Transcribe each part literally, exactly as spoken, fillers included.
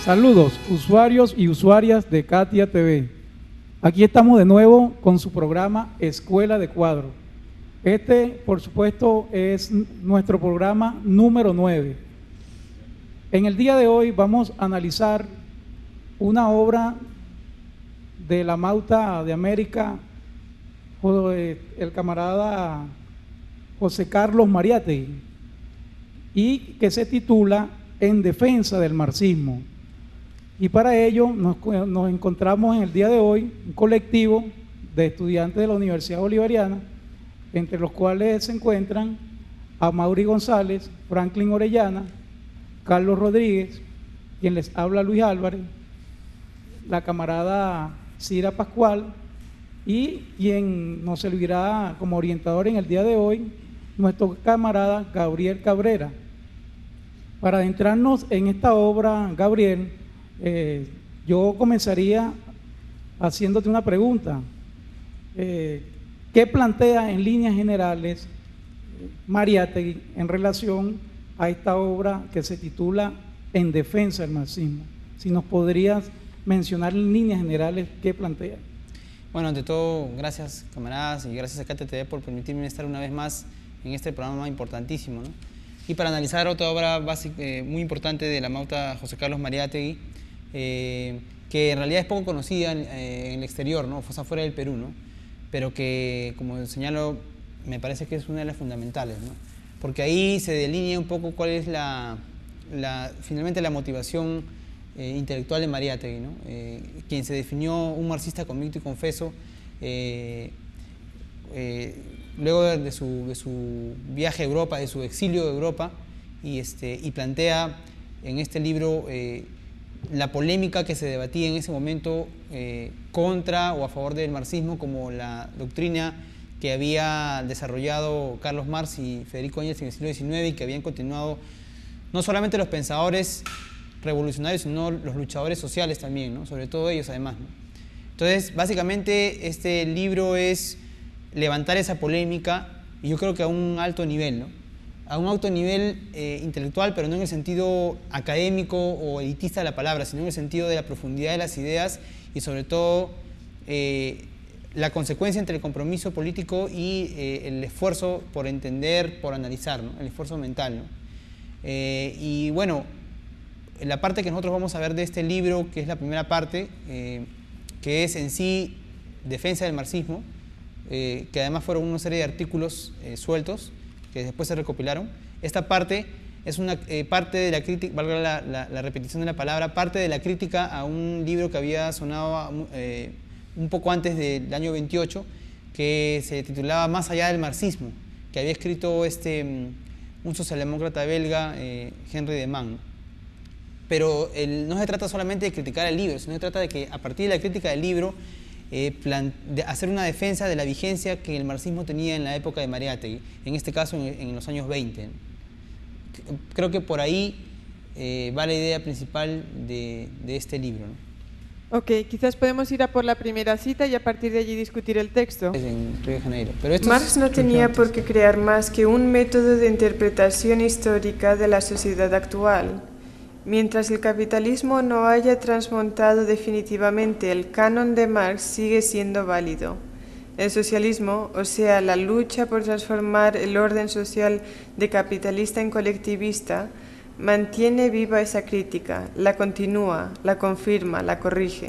Saludos, usuarios y usuarias de Katia T V. Aquí estamos de nuevo con su programa Escuela de Cuadro. Este, por supuesto, es nuestro programa número nueve. En el día de hoy vamos a analizar una obra de la Mauta de América, el camarada José Carlos Mariátegui, y que se titula En defensa del marxismo. Y para ello nos, nos encontramos en el día de hoy un colectivo de estudiantes de la Universidad Bolivariana, entre los cuales se encuentran Amaury González, Franklin Orellana, Carlos Rodríguez, quien les habla Luis Álvarez, la camarada Cira Pascual, y quien nos servirá como orientador en el día de hoy, nuestro camarada Gabriel Cabrera. Para adentrarnos en esta obra, Gabriel, eh, yo comenzaría haciéndote una pregunta. Eh, ¿Qué plantea en líneas generales Mariátegui en relación a esta obra que se titula En defensa del marxismo? Si nos podrías mencionar en líneas generales qué plantea. Bueno, ante todo, gracias camaradas y gracias a Katia T V por permitirme estar una vez más en este programa importantísimo, ¿no? Y para analizar otra obra básica, eh, muy importante de la Mauta José Carlos Mariátegui, eh, que en realidad es poco conocida en, eh, en el exterior, ¿no? O sea, fuera del Perú, ¿no? Pero que, como señalo, me parece que es una de las fundamentales, ¿no? Porque ahí se delinea un poco cuál es la, la finalmente la motivación eh, intelectual de Mariátegui, ¿no? Eh, quien se definió un marxista convicto y confeso, eh, eh, luego de su, de su viaje a Europa, de su exilio de Europa, y, este, y plantea en este libro eh, la polémica que se debatía en ese momento eh, contra o a favor del marxismo, como la doctrina que había desarrollado Carlos Marx y Federico Engels en el siglo diecinueve y que habían continuado no solamente los pensadores revolucionarios, sino los luchadores sociales también, ¿no? Sobre todo ellos además, ¿no? Entonces, básicamente este libro es levantar esa polémica, y yo creo que a un alto nivel, ¿no? A un alto nivel eh, intelectual, pero no en el sentido académico o elitista de la palabra, sino en el sentido de la profundidad de las ideas y sobre todo eh, la consecuencia entre el compromiso político y eh, el esfuerzo por entender, por analizar, ¿no? El esfuerzo mental, ¿no? Eh, y bueno, la parte que nosotros vamos a ver de este libro, que es la primera parte, eh, que es en sí defensa del marxismo, eh, que además fueron una serie de artículos eh, sueltos, que después se recopilaron. Esta parte es una eh, parte de la crítica, valga la, la, la repetición de la palabra, parte de la crítica a un libro que había sonado eh, un poco antes del año veintiocho, que se titulaba Más allá del marxismo, que había escrito este, un socialdemócrata belga, eh, Henry de Man. Pero el, no se trata solamente de criticar el libro, sino se trata de que a partir de la crítica del libro Eh, plan, de hacer una defensa de la vigencia que el marxismo tenía en la época de Mariátegui, en este caso en, en los años veinte. Creo que por ahí eh, va la idea principal de, de este libro, ¿no? Ok, quizás podemos ir a por la primera cita y a partir de allí discutir el texto. Es en Río de Janeiro. Pero esto Marx es, no tenía por qué crear más que un método de interpretación histórica de la sociedad actual. Mientras el capitalismo no haya transmontado definitivamente el canon de Marx, sigue siendo válido. El socialismo, o sea, la lucha por transformar el orden social de capitalista en colectivista, mantiene viva esa crítica, la continúa, la confirma, la corrige.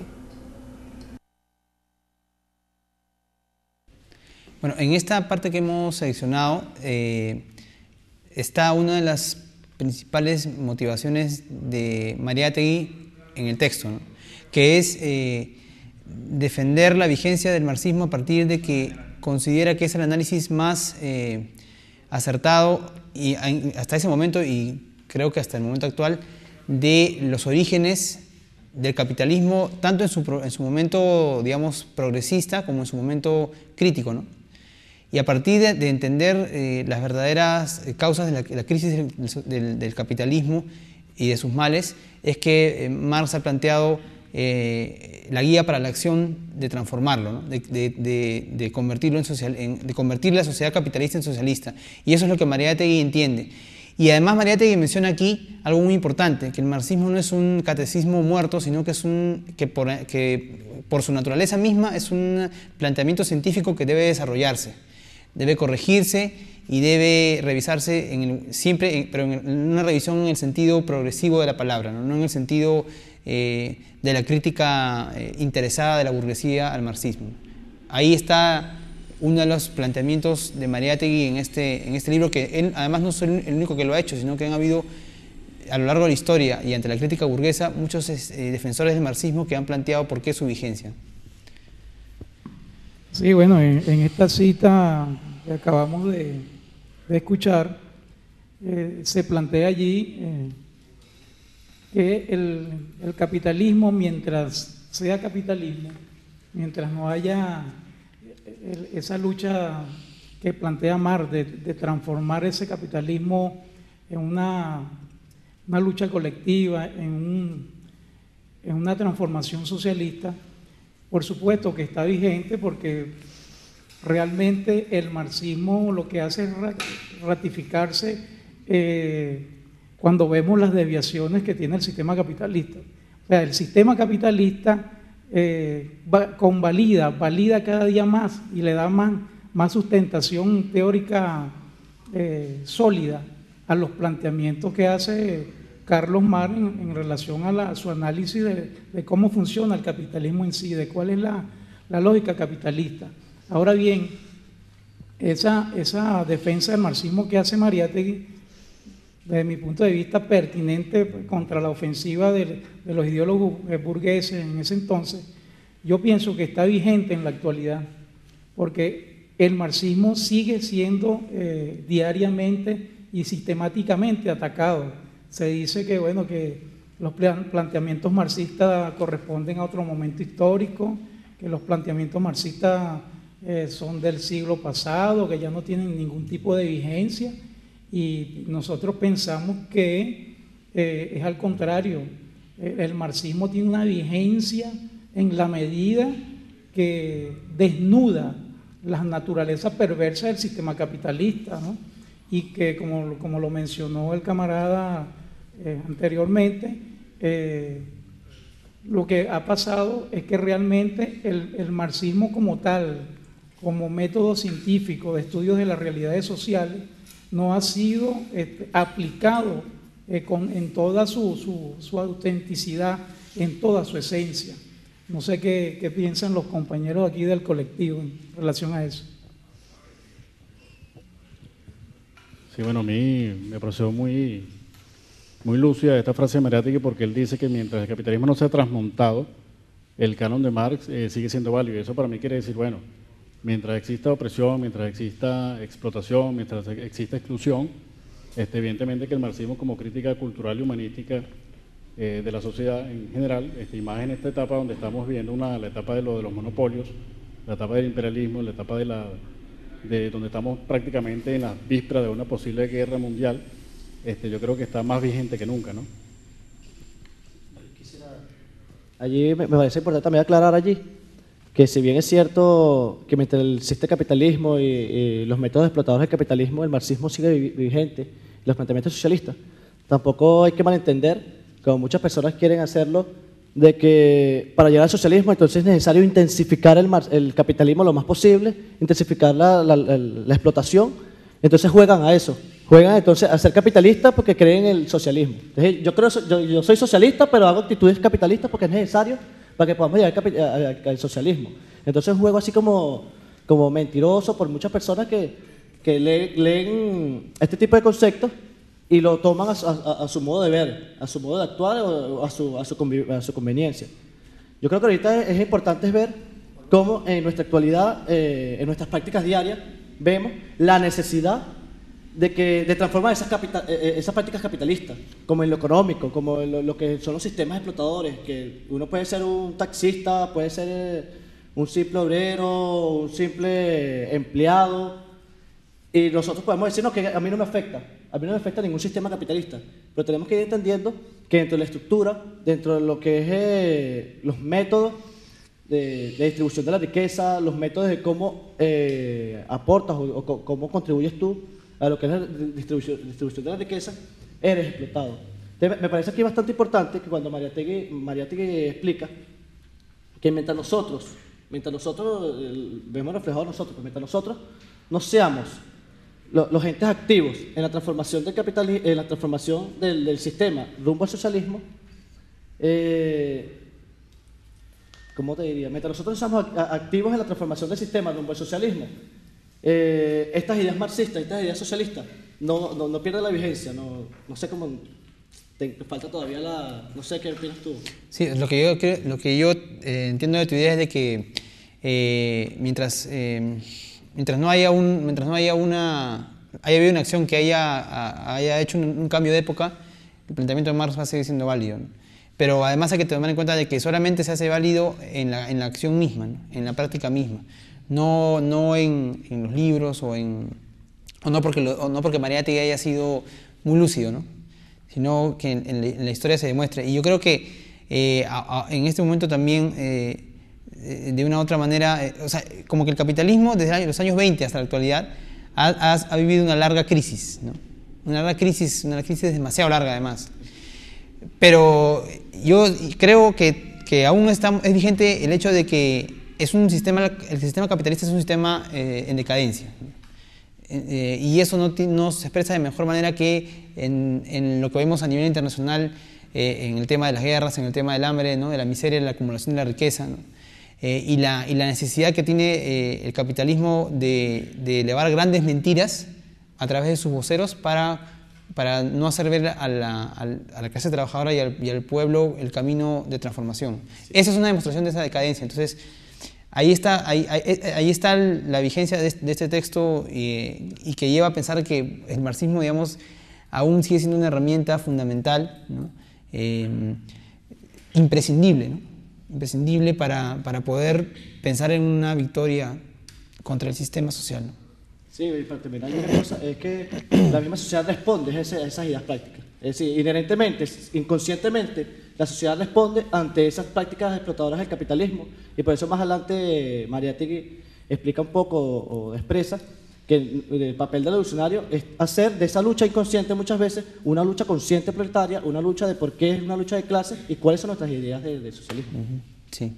Bueno, en esta parte que hemos seleccionado eh, está una de las principales motivaciones de Mariátegui en el texto, ¿no? Que es eh, defender la vigencia del marxismo a partir de que considera que es el análisis más eh, acertado y hasta ese momento, y creo que hasta el momento actual, de los orígenes del capitalismo, tanto en su, en su momento, digamos, progresista como en su momento crítico, ¿no? Y a partir de, de entender eh, las verdaderas causas de la, la crisis del, del, del capitalismo y de sus males, es que eh, Marx ha planteado eh, la guía para la acción de transformarlo, ¿no? de, de, de, de, convertirlo en social, en, de convertir la sociedad capitalista en socialista. Y eso es lo que Mariátegui entiende. Y además Mariátegui menciona aquí algo muy importante, que el marxismo no es un catecismo muerto, sino que es un que por, que por su naturaleza misma es un planteamiento científico que debe desarrollarse, debe corregirse y debe revisarse en el, siempre, pero en una revisión en el sentido progresivo de la palabra, no, no en el sentido eh, de la crítica eh, interesada de la burguesía al marxismo. Ahí está uno de los planteamientos de Mariátegui en este, en este libro, que él además no es el único que lo ha hecho, sino que han habido a lo largo de la historia y ante la crítica burguesa muchos eh, defensores del marxismo que han planteado por qué su vigencia. Sí, bueno, en, en esta cita que acabamos de, de escuchar, eh, se plantea allí eh, que el, el capitalismo, mientras sea capitalismo, mientras no haya esa lucha que plantea Marx de, de transformar ese capitalismo en una, una lucha colectiva, en, un, en una transformación socialista, por supuesto que está vigente, porque realmente el marxismo lo que hace es ratificarse eh, cuando vemos las desviaciones que tiene el sistema capitalista. O sea, el sistema capitalista Eh, va, convalida, valida cada día más y le da más, más sustentación teórica eh, sólida a los planteamientos que hace Carlos Marx en, en relación a, la, a su análisis de, de cómo funciona el capitalismo en sí, de cuál es la, la lógica capitalista. Ahora bien, esa, esa defensa del marxismo que hace Mariátegui, desde mi punto de vista pertinente contra la ofensiva de, de los ideólogos burgueses en ese entonces, yo pienso que está vigente en la actualidad, porque el marxismo sigue siendo eh, diariamente y sistemáticamente atacado. Se dice que, bueno, que los planteamientos marxistas corresponden a otro momento histórico, que los planteamientos marxistas eh, son del siglo pasado, que ya no tienen ningún tipo de vigencia. Y nosotros pensamos que eh, es al contrario, el marxismo tiene una vigencia en la medida que desnuda las naturalezas perversas del sistema capitalista, ¿no? Y que, como, como lo mencionó el camarada eh, anteriormente, eh, lo que ha pasado es que realmente el, el marxismo como tal, como método científico de estudios de las realidades sociales, no ha sido este, aplicado eh, con, en toda su, su, su autenticidad, en toda su esencia. No sé qué, qué piensan los compañeros aquí del colectivo en relación a eso. Sí, bueno, a mí me pareció muy, muy lúcida esta frase de Mariátegui, porque él dice que mientras el capitalismo no se ha transmontado, el canon de Marx eh, sigue siendo válido. Y eso para mí quiere decir, bueno, mientras exista opresión, mientras exista explotación, mientras exista exclusión, este, evidentemente que el marxismo como crítica cultural y humanística eh, de la sociedad en general, este, y más en esta etapa donde estamos viendo una, la etapa de, lo, de los monopolios, la etapa del imperialismo, la etapa de, la, de donde estamos prácticamente en las vísperas de una posible guerra mundial, este, yo creo que está más vigente que nunca, ¿no? Allí me parece importante también aclarar allí que si bien es cierto que mientras existe capitalismo y, y los métodos explotadores del capitalismo, el marxismo sigue vigente, los planteamientos socialistas, tampoco hay que malentender, como muchas personas quieren hacerlo, de que para llegar al socialismo entonces es necesario intensificar el, el capitalismo lo más posible, intensificar la, la, la, la explotación, entonces juegan a eso, juegan entonces a ser capitalistas porque creen en el socialismo. Entonces, yo, creo, yo, yo soy socialista, pero hago actitudes capitalistas porque es necesario para que podamos llegar al socialismo. Entonces es un juego así como, como mentiroso por muchas personas que, que leen, leen este tipo de conceptos y lo toman a, a, a su modo de ver, a su modo de actuar o a su, a su, a su conveniencia. Yo creo que ahorita es, es importante ver cómo en nuestra actualidad, eh, en nuestras prácticas diarias, vemos la necesidad de, que, de transformar esas, capital, eh, esas prácticas capitalistas, como en lo económico, como en lo, lo que son los sistemas explotadores, que uno puede ser un taxista, puede ser eh, un simple obrero, un simple empleado, y nosotros podemos decir, no, que a mí no me afecta, a mí no me afecta ningún sistema capitalista, pero tenemos que ir entendiendo que dentro de la estructura, dentro de lo que es eh, los métodos de, de distribución de la riqueza, los métodos de cómo eh, aportas o, o cómo contribuyes tú a lo que es la distribución, distribución de la riqueza, eres explotado. Entonces, me parece aquí bastante importante que cuando Mariátegui, Mariátegui explica que mientras nosotros, mientras nosotros, el, vemos reflejado nosotros, pues mientras nosotros no seamos lo, los entes activos en la transformación del capitalismo, en la transformación del, del sistema rumbo al socialismo, eh, ¿cómo te diría? Mientras nosotros seamos activos en la transformación del sistema rumbo al socialismo, eh, estas ideas marxistas, estas ideas socialistas, no, no, no pierden la vigencia, no, no sé cómo... Te falta todavía la... No sé qué opinas tú. Sí, lo que yo, creo, lo que yo eh, entiendo de tu idea es de que eh, mientras, eh, mientras no haya, un, mientras no haya una... haya habido una acción que haya, a, haya hecho un, un cambio de época, el planteamiento de Marx va a seguir siendo válido, ¿no? Pero además hay que tomar en cuenta de que solamente se hace válido en la, en la acción misma, ¿no? En la práctica misma, no, no en, en los libros o, en, o no porque, lo, o no porque Mariátegui haya sido muy lúcido, ¿no? Sino que en, en la historia se demuestre. Y yo creo que eh, a, a, en este momento también, eh, de una u otra manera, eh, o sea, como que el capitalismo desde los años veinte hasta la actualidad ha, ha, ha vivido una larga crisis, ¿no? Una larga crisis, una crisis demasiado larga además. Pero yo creo que, que aún está, es vigente el hecho de que es un sistema, el sistema capitalista es un sistema eh, en decadencia. Eh, y eso no, no se expresa de mejor manera que en, en lo que vemos a nivel internacional, eh, en el tema de las guerras, en el tema del hambre, ¿no? De la miseria, de la acumulación de la riqueza, ¿no? eh, y, la, y la necesidad que tiene eh, el capitalismo de, de elevar grandes mentiras a través de sus voceros para, para no hacer ver a la, a la clase trabajadora y al, y al pueblo el camino de transformación. Sí. Esa es una demostración de esa decadencia. Entonces, Ahí está, ahí, ahí, ahí está la vigencia de este, de este texto y, y que lleva a pensar que el marxismo, digamos, aún sigue siendo una herramienta fundamental, ¿no? eh, imprescindible, ¿no? imprescindible para, para poder pensar en una victoria contra el sistema social, ¿no? Sí, también hay una cosa, es que la misma sociedad responde a esas, a esas ideas prácticas. Es decir, inherentemente, inconscientemente, la sociedad responde ante esas prácticas explotadoras del capitalismo, y por eso más adelante Mariátegui explica un poco o, o expresa que el, el papel del revolucionario es hacer de esa lucha inconsciente muchas veces una lucha consciente proletaria, una lucha de por qué es una lucha de clases y cuáles son nuestras ideas de, de socialismo. Uh-huh. Sí.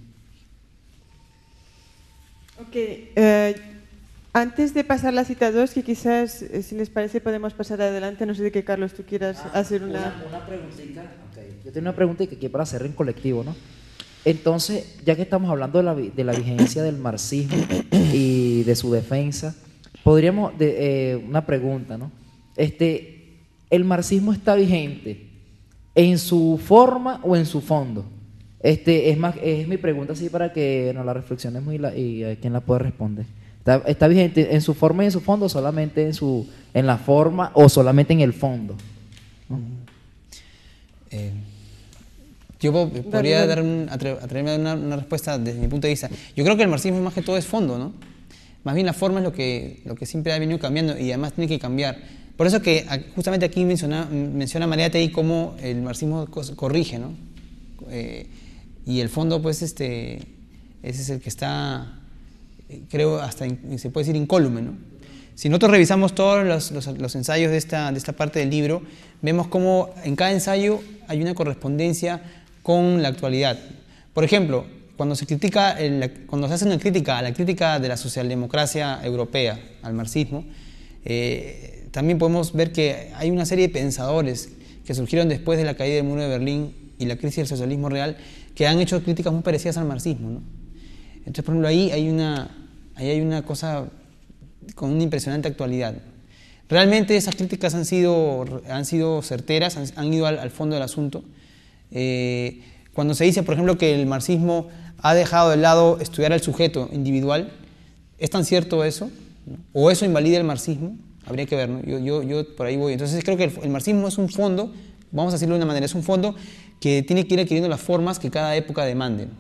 Ok. Eh, Antes de pasar la cita dos, que quizás, eh, si les parece, podemos pasar adelante. No sé de qué, Carlos, tú quieras ah, hacer una... Una, una preguntita. Okay. Yo tengo una preguntita que quiero para hacer en colectivo, ¿no? Entonces, ya que estamos hablando de la, de la vigencia del marxismo y de su defensa, podríamos... De, eh, una pregunta, ¿no? Este, ¿el marxismo está vigente en su forma o en su fondo? Este, es, más, es mi pregunta así para que nos la reflexionemos y, la, y a quien la puede responder. Está, está vigente en su forma y en su fondo, solamente en su en la forma o solamente en el fondo, ¿no? Eh, yo podría dar un, atreverme a dar una, una respuesta desde mi punto de vista. Yo creo que el marxismo más que todo es fondo, ¿no? Más bien la forma es lo que, lo que siempre ha venido cambiando y además tiene que cambiar. Por eso que justamente aquí menciona, menciona Mariátegui cómo el marxismo corrige, ¿no? Eh, y el fondo, pues, este, ese es el que está... creo hasta in, se puede decir incólume, ¿no? Si nosotros revisamos todos los, los, los ensayos de esta, de esta parte del libro, vemos cómo en cada ensayo hay una correspondencia con la actualidad. Por ejemplo, cuando se, critica el, cuando se hace una crítica a la crítica de la socialdemocracia europea, al marxismo, eh, también podemos ver que hay una serie de pensadores que surgieron después de la caída del muro de Berlín y la crisis del socialismo real, que han hecho críticas muy parecidas al marxismo, ¿no? Entonces, por ejemplo, ahí hay una, ahí hay una cosa con una impresionante actualidad. Realmente esas críticas han sido, han sido certeras, han, han ido al, al fondo del asunto. Eh, cuando se dice, por ejemplo, que el marxismo ha dejado de lado estudiar al sujeto individual, ¿es tan cierto eso? ¿O eso invalida el marxismo? Habría que ver, ¿no? Yo, yo, yo por ahí voy. Entonces creo que el, el marxismo es un fondo, vamos a decirlo de una manera, es un fondo que tiene que ir adquiriendo las formas que cada época demande.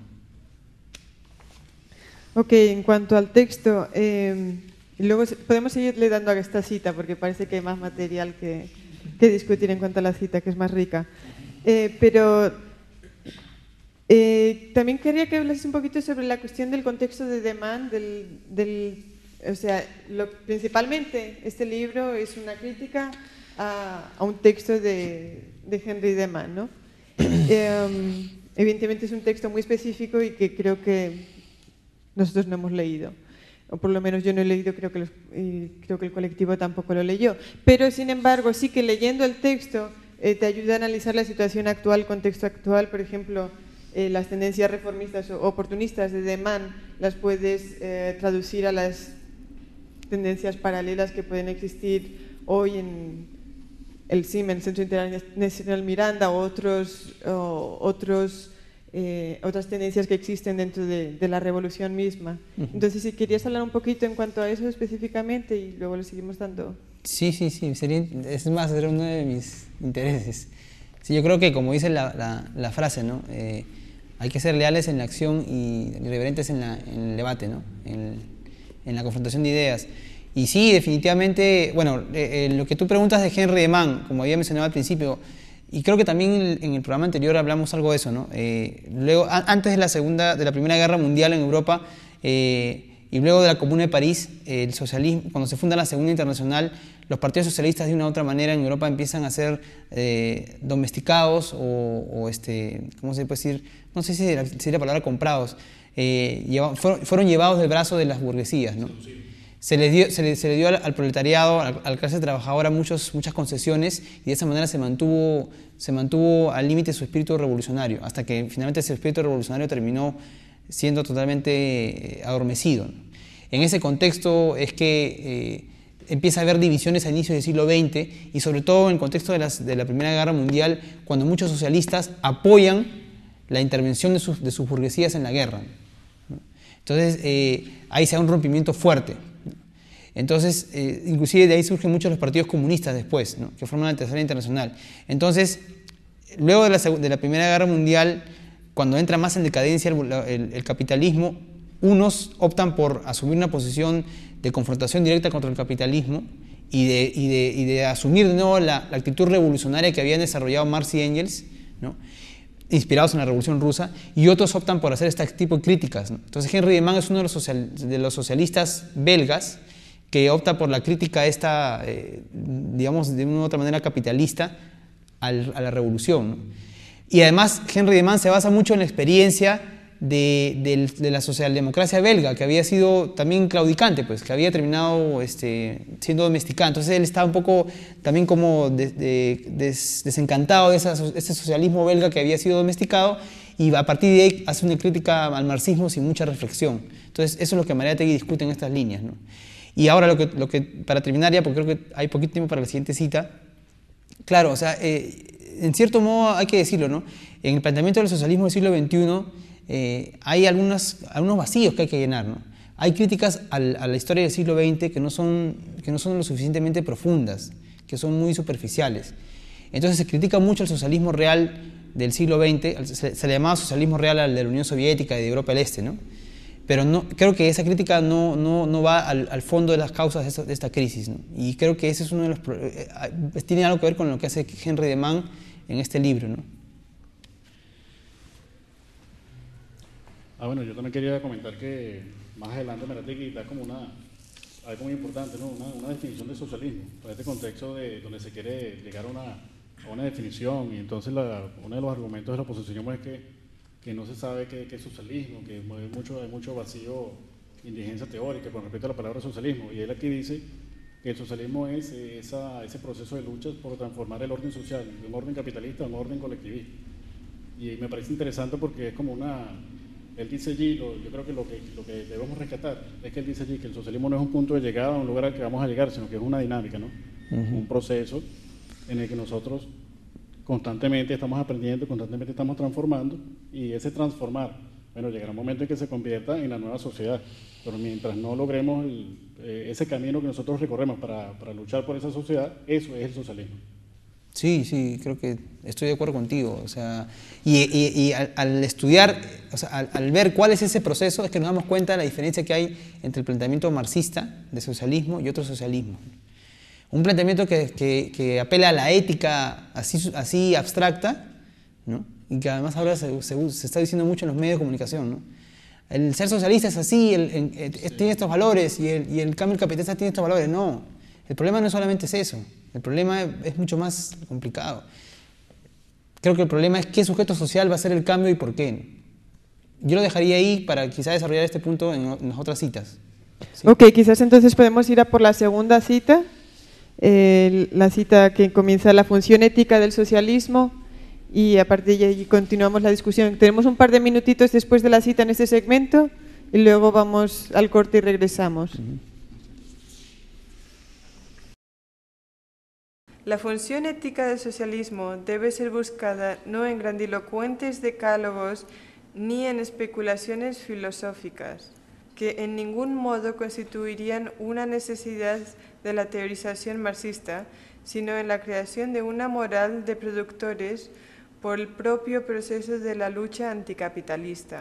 Ok, en cuanto al texto, eh, luego podemos seguirle dando a esta cita porque parece que hay más material que, que discutir en cuanto a la cita, que es más rica. Eh, pero eh, también quería que hablases un poquito sobre la cuestión del contexto de demand, del, del O sea, lo, principalmente este libro es una crítica a, a un texto de, de Henry de Man, ¿no? Eh, evidentemente es un texto muy específico y que creo que nosotros no hemos leído. O por lo menos yo no he leído, creo que, los, y creo que el colectivo tampoco lo leyó. Pero, sin embargo, sí que leyendo el texto eh, te ayuda a analizar la situación actual, contexto actual. Por ejemplo, eh, las tendencias reformistas o oportunistas de de Man las puedes eh, traducir a las tendencias paralelas que pueden existir hoy en el C I M, el Centro Internacional Miranda, o otros, o otros Eh, otras tendencias que existen dentro de, de la revolución misma. Entonces, si querías hablar un poquito en cuanto a eso específicamente y luego le seguimos dando. Sí, sí, sí, sería, es más, era uno de mis intereses. Sí, yo creo que, como dice la, la, la frase, ¿no? Eh, hay que ser leales en la acción y irreverentes en, la, en el debate, ¿no? En, en la confrontación de ideas. Y sí, definitivamente, bueno, eh, eh, lo que tú preguntas de Henry de Man, como había mencionado al principio, y creo que también en el programa anterior hablamos algo de eso, ¿no? Eh, luego, a, antes de la segunda, de la Primera Guerra Mundial en Europa eh, y luego de la Comuna de París, eh, el socialismo, cuando se funda la Segunda Internacional, los partidos socialistas de una u otra manera en Europa empiezan a ser eh, domesticados o, o este, ¿cómo se puede decir? No sé si sería la palabra comprados. Eh, lleva, fueron, fueron llevados del brazo de las burguesías, ¿no? Se le dio, se le, se le dio al, al proletariado, a la clase trabajadora, muchos, muchas concesiones y de esa manera se mantuvo, se mantuvo al límite su espíritu revolucionario, hasta que finalmente ese espíritu revolucionario terminó siendo totalmente adormecido. En ese contexto es que eh, empieza a haber divisiones a inicios del siglo veinte y sobre todo en el contexto de, las, de la Primera Guerra Mundial, cuando muchos socialistas apoyan la intervención de sus, de sus burguesías en la guerra. Entonces eh, ahí se da un rompimiento fuerte. Entonces, eh, inclusive de ahí surgen muchos los partidos comunistas después, ¿no? Que forman la Tercera Internacional. Entonces, luego de la, de la Primera Guerra Mundial, cuando entra más en decadencia el, el, el capitalismo, unos optan por asumir una posición de confrontación directa contra el capitalismo y de, y de, y de asumir de nuevo la, la actitud revolucionaria que habían desarrollado Marx y Engels, ¿no? Inspirados en la Revolución Rusa, y otros optan por hacer este tipo de críticas, ¿no? Entonces, Henry de Man es uno de los, social, de los socialistas belgas que opta por la crítica esta, eh, digamos, de una u otra manera capitalista al, a la revolución, ¿no? Y además, Henry de Man se basa mucho en la experiencia de, de, de la socialdemocracia belga, que había sido también claudicante, pues, que había terminado este, siendo domesticada. Entonces él estaba un poco también como de, de, des, desencantado de esa, ese socialismo belga que había sido domesticado, y a partir de ahí hace una crítica al marxismo sin mucha reflexión. Entonces eso es lo que Mariátegui discute en estas líneas, ¿no? Y ahora, lo que, lo que, para terminar ya, porque creo que hay poquito tiempo para la siguiente cita, claro, o sea, eh, en cierto modo hay que decirlo, ¿no? En el planteamiento del socialismo del siglo veintiuno eh, hay algunas, algunos vacíos que hay que llenar, ¿no? Hay críticas al, a la historia del siglo veinte que no, son, que no son lo suficientemente profundas, que son muy superficiales. Entonces se critica mucho el socialismo real del siglo veinte, se, se le llamaba socialismo real al de la Unión Soviética y de Europa del Este, ¿no? Pero no, creo que esa crítica no, no, no va al, al fondo de las causas de esta, de esta crisis, ¿no? Y creo que ese es uno de los... Eh, tiene algo que ver con lo que hace Henry de Man en este libro, ¿no? Ah, bueno, yo también quería comentar que más adelante Mariátegui da como una... algo muy importante, ¿no? Una, una definición de socialismo, para este contexto de, donde se quiere llegar a una, a una definición, y entonces la, uno de los argumentos de la oposición es que que no se sabe qué, qué es socialismo, que hay mucho, hay mucho vacío, indigencia teórica con respecto a la palabra socialismo. Y él aquí dice que el socialismo es esa, ese proceso de luchas por transformar el orden social, de un orden capitalista a un orden colectivista. Y me parece interesante porque es como una... Él dice allí, lo, yo creo que lo, que lo que debemos rescatar es que él dice allí que el socialismo no es un punto de llegada a un lugar al que vamos a llegar, sino que es una dinámica, ¿no? Uh-huh. Un proceso en el que nosotros constantemente estamos aprendiendo, constantemente estamos transformando, y ese transformar, bueno, llegará un momento en que se convierta en la nueva sociedad, pero mientras no logremos el, eh, ese camino que nosotros recorremos para, para luchar por esa sociedad, eso es el socialismo. Sí, sí, creo que estoy de acuerdo contigo, o sea, y, y, y al, al estudiar, o sea, al, al ver cuál es ese proceso, es que nos damos cuenta de la diferencia que hay entre el planteamiento marxista de socialismo y otro socialismo. Un planteamiento que, que, que apela a la ética así, así abstracta, ¿no? Y que además ahora se, se, se está diciendo mucho en los medios de comunicación, ¿no? el ser socialista es así, el, el, el, el, tiene estos valores y el, y el cambio capitalista tiene estos valores. No, el problema no solamente es eso, el problema es mucho más complicado. Creo que el problema es qué sujeto social va a ser el cambio y por qué. Yo lo dejaría ahí para quizá desarrollar este punto en, en las otras citas. ¿Sí? Ok, quizás entonces podemos ir a por la segunda cita, eh, la cita que comienza la función ética del socialismo, y a partir de ahí continuamos la discusión. Tenemos un par de minutitos después de la cita en este segmento y luego vamos al corte y regresamos. Uh-huh. La función ética del socialismo debe ser buscada no en grandilocuentes decálogos ni en especulaciones filosóficas, que en ningún modo constituirían una necesidad de la teorización marxista, sino en la creación de una moral de productores por el propio proceso de la lucha anticapitalista.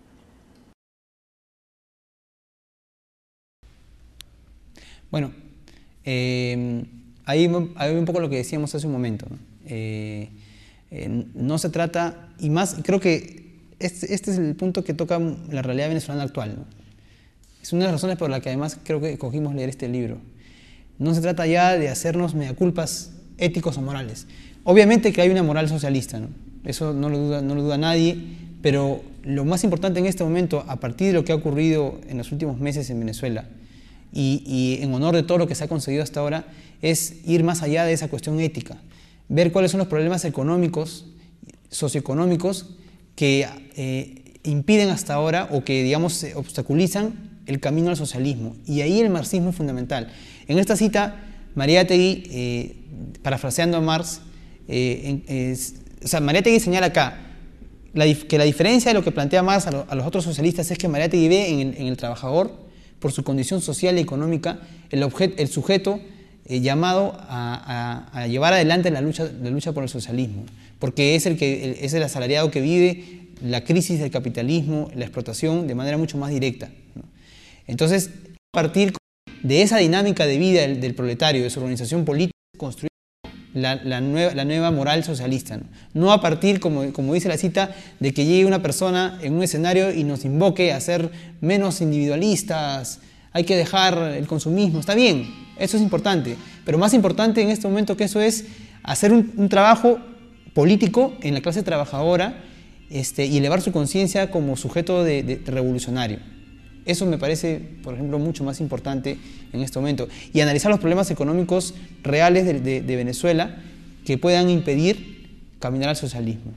Bueno, eh, ahí hay un poco lo que decíamos hace un momento, ¿no? Eh, eh, no se trata, y más, creo que este, este es el punto que toca la realidad venezolana actual, ¿no? Es una de las razones por las que además creo que escogimos leer este libro. No se trata ya de hacernos meaculpas éticos o morales. Obviamente que hay una moral socialista, ¿no? Eso no lo duda, no lo duda nadie, pero lo más importante en este momento, a partir de lo que ha ocurrido en los últimos meses en Venezuela, y, y en honor de todo lo que se ha conseguido hasta ahora, es ir más allá de esa cuestión ética, ver cuáles son los problemas económicos, socioeconómicos, que eh, impiden hasta ahora o que, digamos, obstaculizan el camino al socialismo. Y ahí el marxismo es fundamental. En esta cita, Mariátegui, eh, parafraseando a Marx, eh, es, o sea, Mariátegui señala acá la, que la diferencia de lo que plantea Marx a, lo, a los otros socialistas es que Mariátegui ve en el, en el trabajador, por su condición social y económica, el, objet, el sujeto eh, llamado a, a, a llevar adelante la lucha, la lucha por el socialismo, porque es el, que, el, es el asalariado que vive la crisis del capitalismo, la explotación de manera mucho más directa, ¿no? Entonces, a partir de esa dinámica de vida del, del proletario, de su organización política, construir la, la, nueva, la nueva moral socialista, ¿no? No a partir, como, como dice la cita, de que llegue una persona en un escenario y nos invoque a ser menos individualistas, hay que dejar el consumismo. Está bien, eso es importante, pero más importante en este momento que eso es hacer un, un trabajo político en la clase trabajadora, este, y elevar su conciencia como sujeto de, de, de revolucionario. Eso me parece, por ejemplo, mucho más importante en este momento. Y analizar los problemas económicos reales de, de, de Venezuela que puedan impedir caminar al socialismo.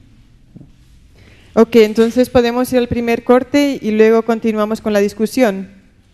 Ok, entonces podemos ir al primer corte y luego continuamos con la discusión.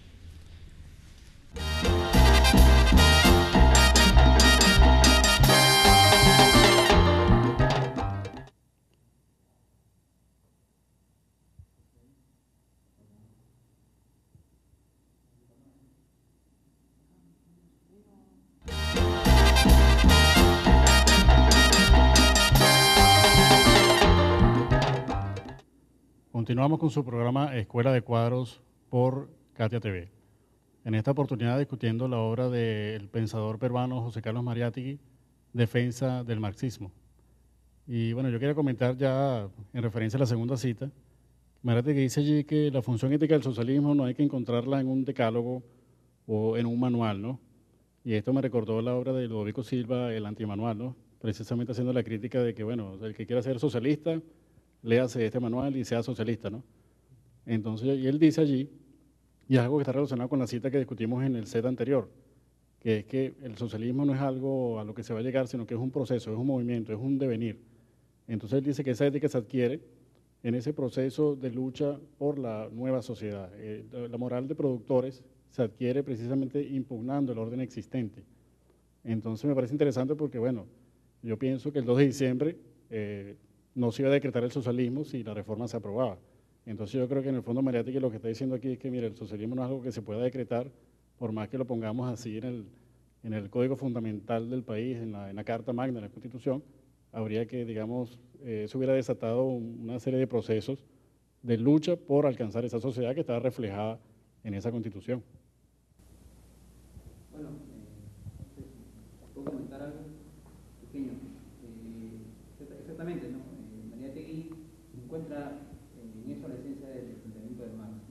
Continuamos con su programa Escuela de Cuadros por Katia T V. En esta oportunidad discutiendo la obra del pensador peruano José Carlos Mariátegui, Defensa del Marxismo. Y bueno, yo quería comentar ya en referencia a la segunda cita, Mariátegui dice allí que la función ética del socialismo no hay que encontrarla en un decálogo o en un manual, ¿no? Y esto me recordó la obra de Ludovico Silva, El Antimanual, ¿no? Precisamente haciendo la crítica de que, bueno, el que quiera ser socialista, léase este manual y sea socialista, ¿no? Entonces, y él dice allí, y es algo que está relacionado con la cita que discutimos en el set anterior, que es que el socialismo no es algo a lo que se va a llegar, sino que es un proceso, es un movimiento, es un devenir. Entonces él dice que esa ética se adquiere en ese proceso de lucha por la nueva sociedad. Eh, la moral de productores se adquiere precisamente impugnando el orden existente. Entonces me parece interesante porque, bueno, yo pienso que el dos de diciembre eh, no se iba a decretar el socialismo si la reforma se aprobaba. Entonces yo creo que en el fondo Mariátegui lo que está diciendo aquí es que, mire, el socialismo no es algo que se pueda decretar, por más que lo pongamos así en el, en el código fundamental del país, en la, en la Carta Magna, en la Constitución, habría que, digamos, eh, se hubiera desatado una serie de procesos de lucha por alcanzar esa sociedad que estaba reflejada en esa Constitución. Bueno, eh, ¿puedo comentar algo pequeño? Eh, exactamente, ¿no? Eh, Mariátegui encuentra en eso la esencia del planteamiento de Marx.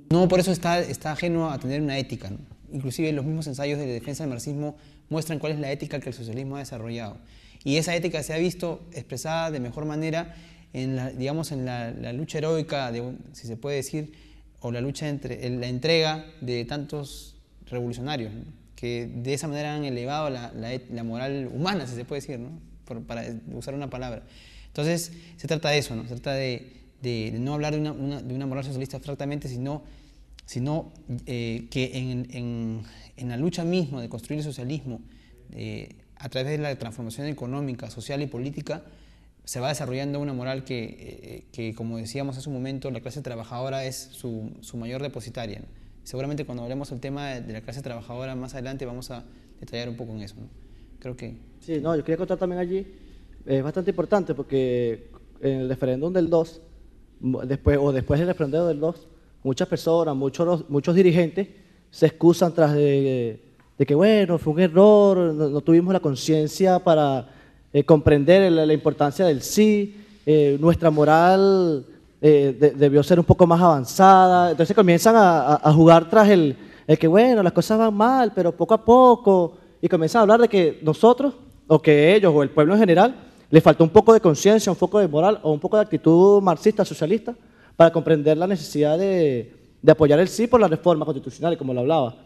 no por eso está, está ajeno a tener una ética, ¿no? Inclusive los mismos ensayos de defensa del marxismo muestran cuál es la ética que el socialismo ha desarrollado. Y esa ética se ha visto expresada de mejor manera en la, digamos, en la, la lucha heroica, de, si se puede decir, o la lucha entre en la entrega de tantos revolucionarios, ¿no? Que de esa manera han elevado la, la, la moral humana, si se puede decir, ¿no? Por, para usar una palabra. Entonces, se trata de eso, ¿no? Se trata de, de, de no hablar de una, una, de una moral socialista abstractamente, sino, sino eh, que en, en, en la lucha misma de construir el socialismo, eh, a través de la transformación económica, social y política, se va desarrollando una moral que, eh, que como decíamos hace un momento, la clase trabajadora es su, su mayor depositaria, ¿no? Seguramente cuando hablemos del tema de la clase trabajadora más adelante vamos a detallar un poco en eso, ¿no? Creo que... Sí, no, yo quería contar también allí, es bastante importante porque en el referéndum del dos, después, o después del referéndum del dos, muchas personas, muchos, muchos dirigentes se excusan tras de, de que, bueno, fue un error, no, no tuvimos la conciencia para eh, comprender la, la importancia del sí, eh, nuestra moral eh, de, debió ser un poco más avanzada. Entonces comienzan a, a, a jugar tras el, el que, bueno, las cosas van mal, pero poco a poco, y comienzan a hablar de que nosotros, o que ellos, o el pueblo en general, les faltó un poco de conciencia, un poco de moral, o un poco de actitud marxista, socialista, para comprender la necesidad de, de apoyar el sí por la reforma constitucional, y como lo hablaba.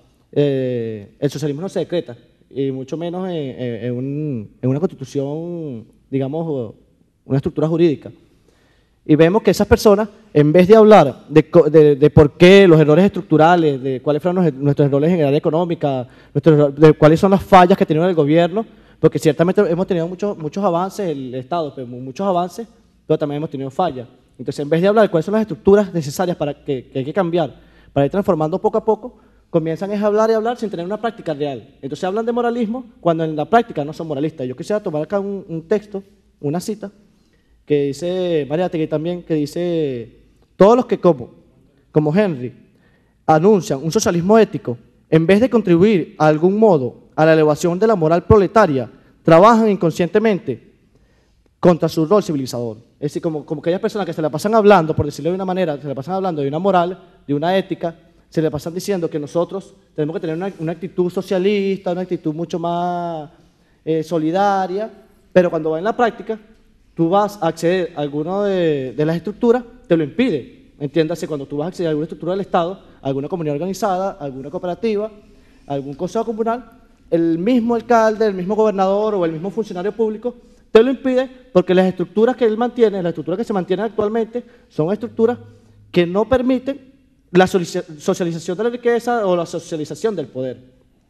Eh, el socialismo no se decreta, y mucho menos en, en, en, un, en una constitución, digamos, una estructura jurídica. Y vemos que esas personas, en vez de hablar de, de, de por qué los errores estructurales, de cuáles fueron los, nuestros errores en el área económica, nuestros, de cuáles son las fallas que ha tenido el gobierno, porque ciertamente hemos tenido muchos, muchos avances, el Estado, pero muchos avances, pero también hemos tenido fallas. Entonces, en vez de hablar de cuáles son las estructuras necesarias para que, que hay que cambiar, para ir transformando poco a poco, comienzan a hablar y hablar sin tener una práctica real. Entonces hablan de moralismo cuando en la práctica no son moralistas. Yo quisiera tomar acá un, un texto, una cita, que dice Mariátegui también, que dice, todos los que como, como Henry, anuncian un socialismo ético, en vez de contribuir a algún modo a la elevación de la moral proletaria, trabajan inconscientemente contra su rol civilizador. Es decir, como, como aquellas personas que se la pasan hablando, por decirlo de una manera, se la pasan hablando de una moral, de una ética, se le pasan diciendo que nosotros tenemos que tener una, una actitud socialista, una actitud mucho más eh, solidaria, pero cuando va en la práctica, tú vas a acceder a alguna de, de las estructuras, te lo impide. Entiéndase, cuando tú vas a acceder a alguna estructura del Estado, alguna comunidad organizada, alguna cooperativa, algún consejo comunal, el mismo alcalde, el mismo gobernador o el mismo funcionario público te lo impide porque las estructuras que él mantiene, las estructuras que se mantienen actualmente, son estructuras que no permiten la socialización de la riqueza o la socialización del poder.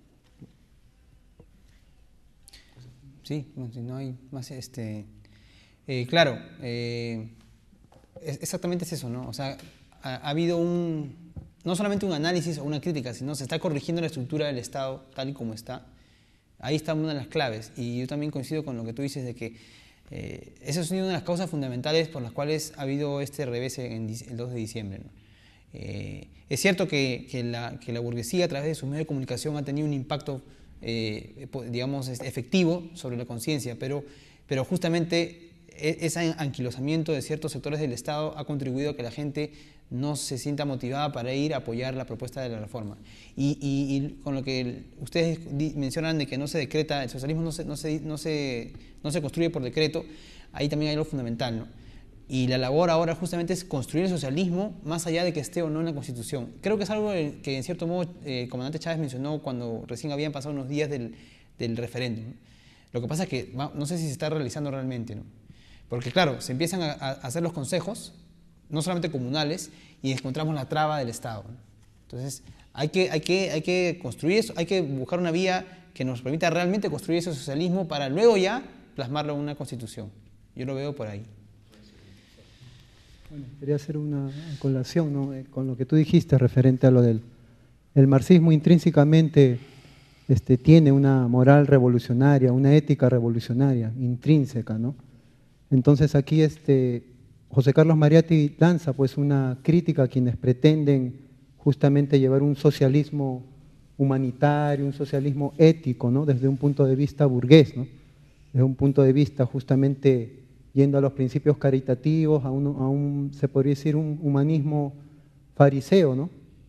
Sí, si no hay más, este, eh, claro, eh, es, exactamente es eso, ¿no? O sea, ha, ha habido un, no solamente un análisis o una crítica, sino se está corrigiendo la estructura del Estado tal y como está. Ahí está una de las claves, y yo también coincido con lo que tú dices de que eh, esa es una de las causas fundamentales por las cuales ha habido este revés en el dos de diciembre, ¿no? Eh, es cierto que, que, la, que la burguesía a través de sus medios de comunicación ha tenido un impacto, eh, digamos, efectivo sobre la conciencia, pero, pero justamente ese anquilosamiento de ciertos sectores del Estado ha contribuido a que la gente no se sienta motivada para ir a apoyar la propuesta de la reforma. Y, y, y con lo que ustedes mencionan de que no se decreta, el socialismo no se, no se, no se, no se construye por decreto, ahí también hay algo fundamental, ¿no? Y la labor ahora justamente es construir el socialismo más allá de que esté o no en la Constitución. Creo que es algo que en cierto modo eh, el comandante Chávez mencionó cuando recién habían pasado unos días del, del referéndum, ¿no? Lo que pasa es que no sé si se está realizando realmente, ¿no? Porque claro, se empiezan a, a hacer los consejos, no solamente comunales, y encontramos la traba del Estado, ¿no? Entonces hay que, hay, que, hay que construir eso, hay que buscar una vía que nos permita realmente construir ese socialismo para luego ya plasmarlo en una Constitución. Yo lo veo por ahí. Bueno, quería hacer una colación, ¿no?, eh, con lo que tú dijiste referente a lo del el marxismo intrínsecamente este, tiene una moral revolucionaria, una ética revolucionaria, intrínseca, ¿no? Entonces aquí este, José Carlos Mariátegui lanza pues una crítica a quienes pretenden justamente llevar un socialismo humanitario, un socialismo ético, ¿no?, desde un punto de vista burgués, ¿no?, desde un punto de vista justamente yendo a los principios caritativos, a un, a un, se podría decir, un humanismo fariseo, ¿no?,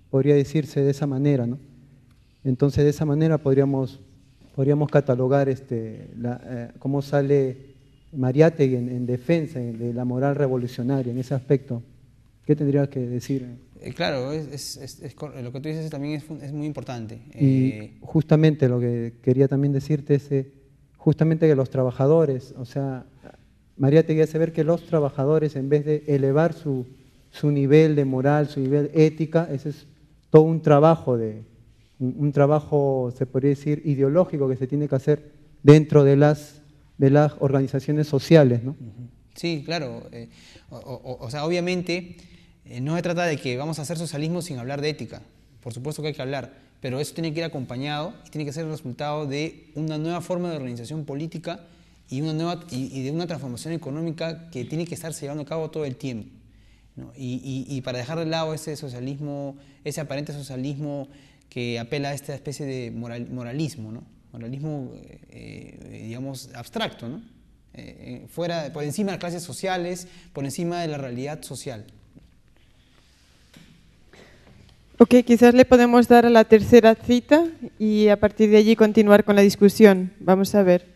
podría decirse de esa manera, ¿no? Entonces, de esa manera podríamos, podríamos catalogar este, la, eh, cómo sale Mariátegui en, en defensa de la moral revolucionaria en ese aspecto. ¿Qué tendrías que decir? Eh, claro, es, es, es, es, lo que tú dices también es, es muy importante. Y eh, justamente lo que quería también decirte es eh, justamente que los trabajadores, o sea, Mariátegui hace ver que los trabajadores, en vez de elevar su, su nivel de moral, su nivel ética, ese es todo un trabajo, de, un, un trabajo, se podría decir, ideológico que se tiene que hacer dentro de las, de las organizaciones sociales, ¿no? Sí, claro. Eh, o, o, o sea, obviamente eh, no se trata de que vamos a hacer socialismo sin hablar de ética. Por supuesto que hay que hablar, pero eso tiene que ir acompañado y tiene que ser el resultado de una nueva forma de organización política y, una nueva, y, y de una transformación económica que tiene que estarse llevando a cabo todo el tiempo, ¿no? Y, y, y para dejar de lado ese socialismo, ese aparente socialismo que apela a esta especie de moral, moralismo, ¿no? Moralismo, eh, digamos, abstracto, ¿no? Eh, fuera, por encima de las clases sociales, por encima de la realidad social. Ok, quizás le podemos dar a la tercera cita y a partir de allí continuar con la discusión. Vamos a ver.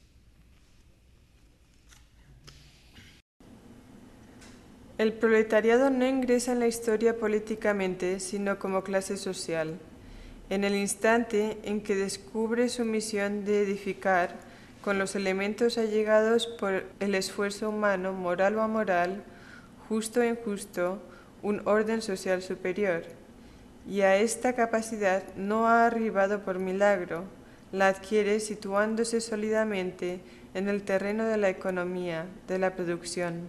El proletariado no ingresa en la historia políticamente, sino como clase social. En el instante en que descubre su misión de edificar, con los elementos allegados por el esfuerzo humano, moral o amoral, justo o injusto, un orden social superior. Y a esta capacidad no ha arribado por milagro, la adquiere situándose sólidamente en el terreno de la economía, de la producción.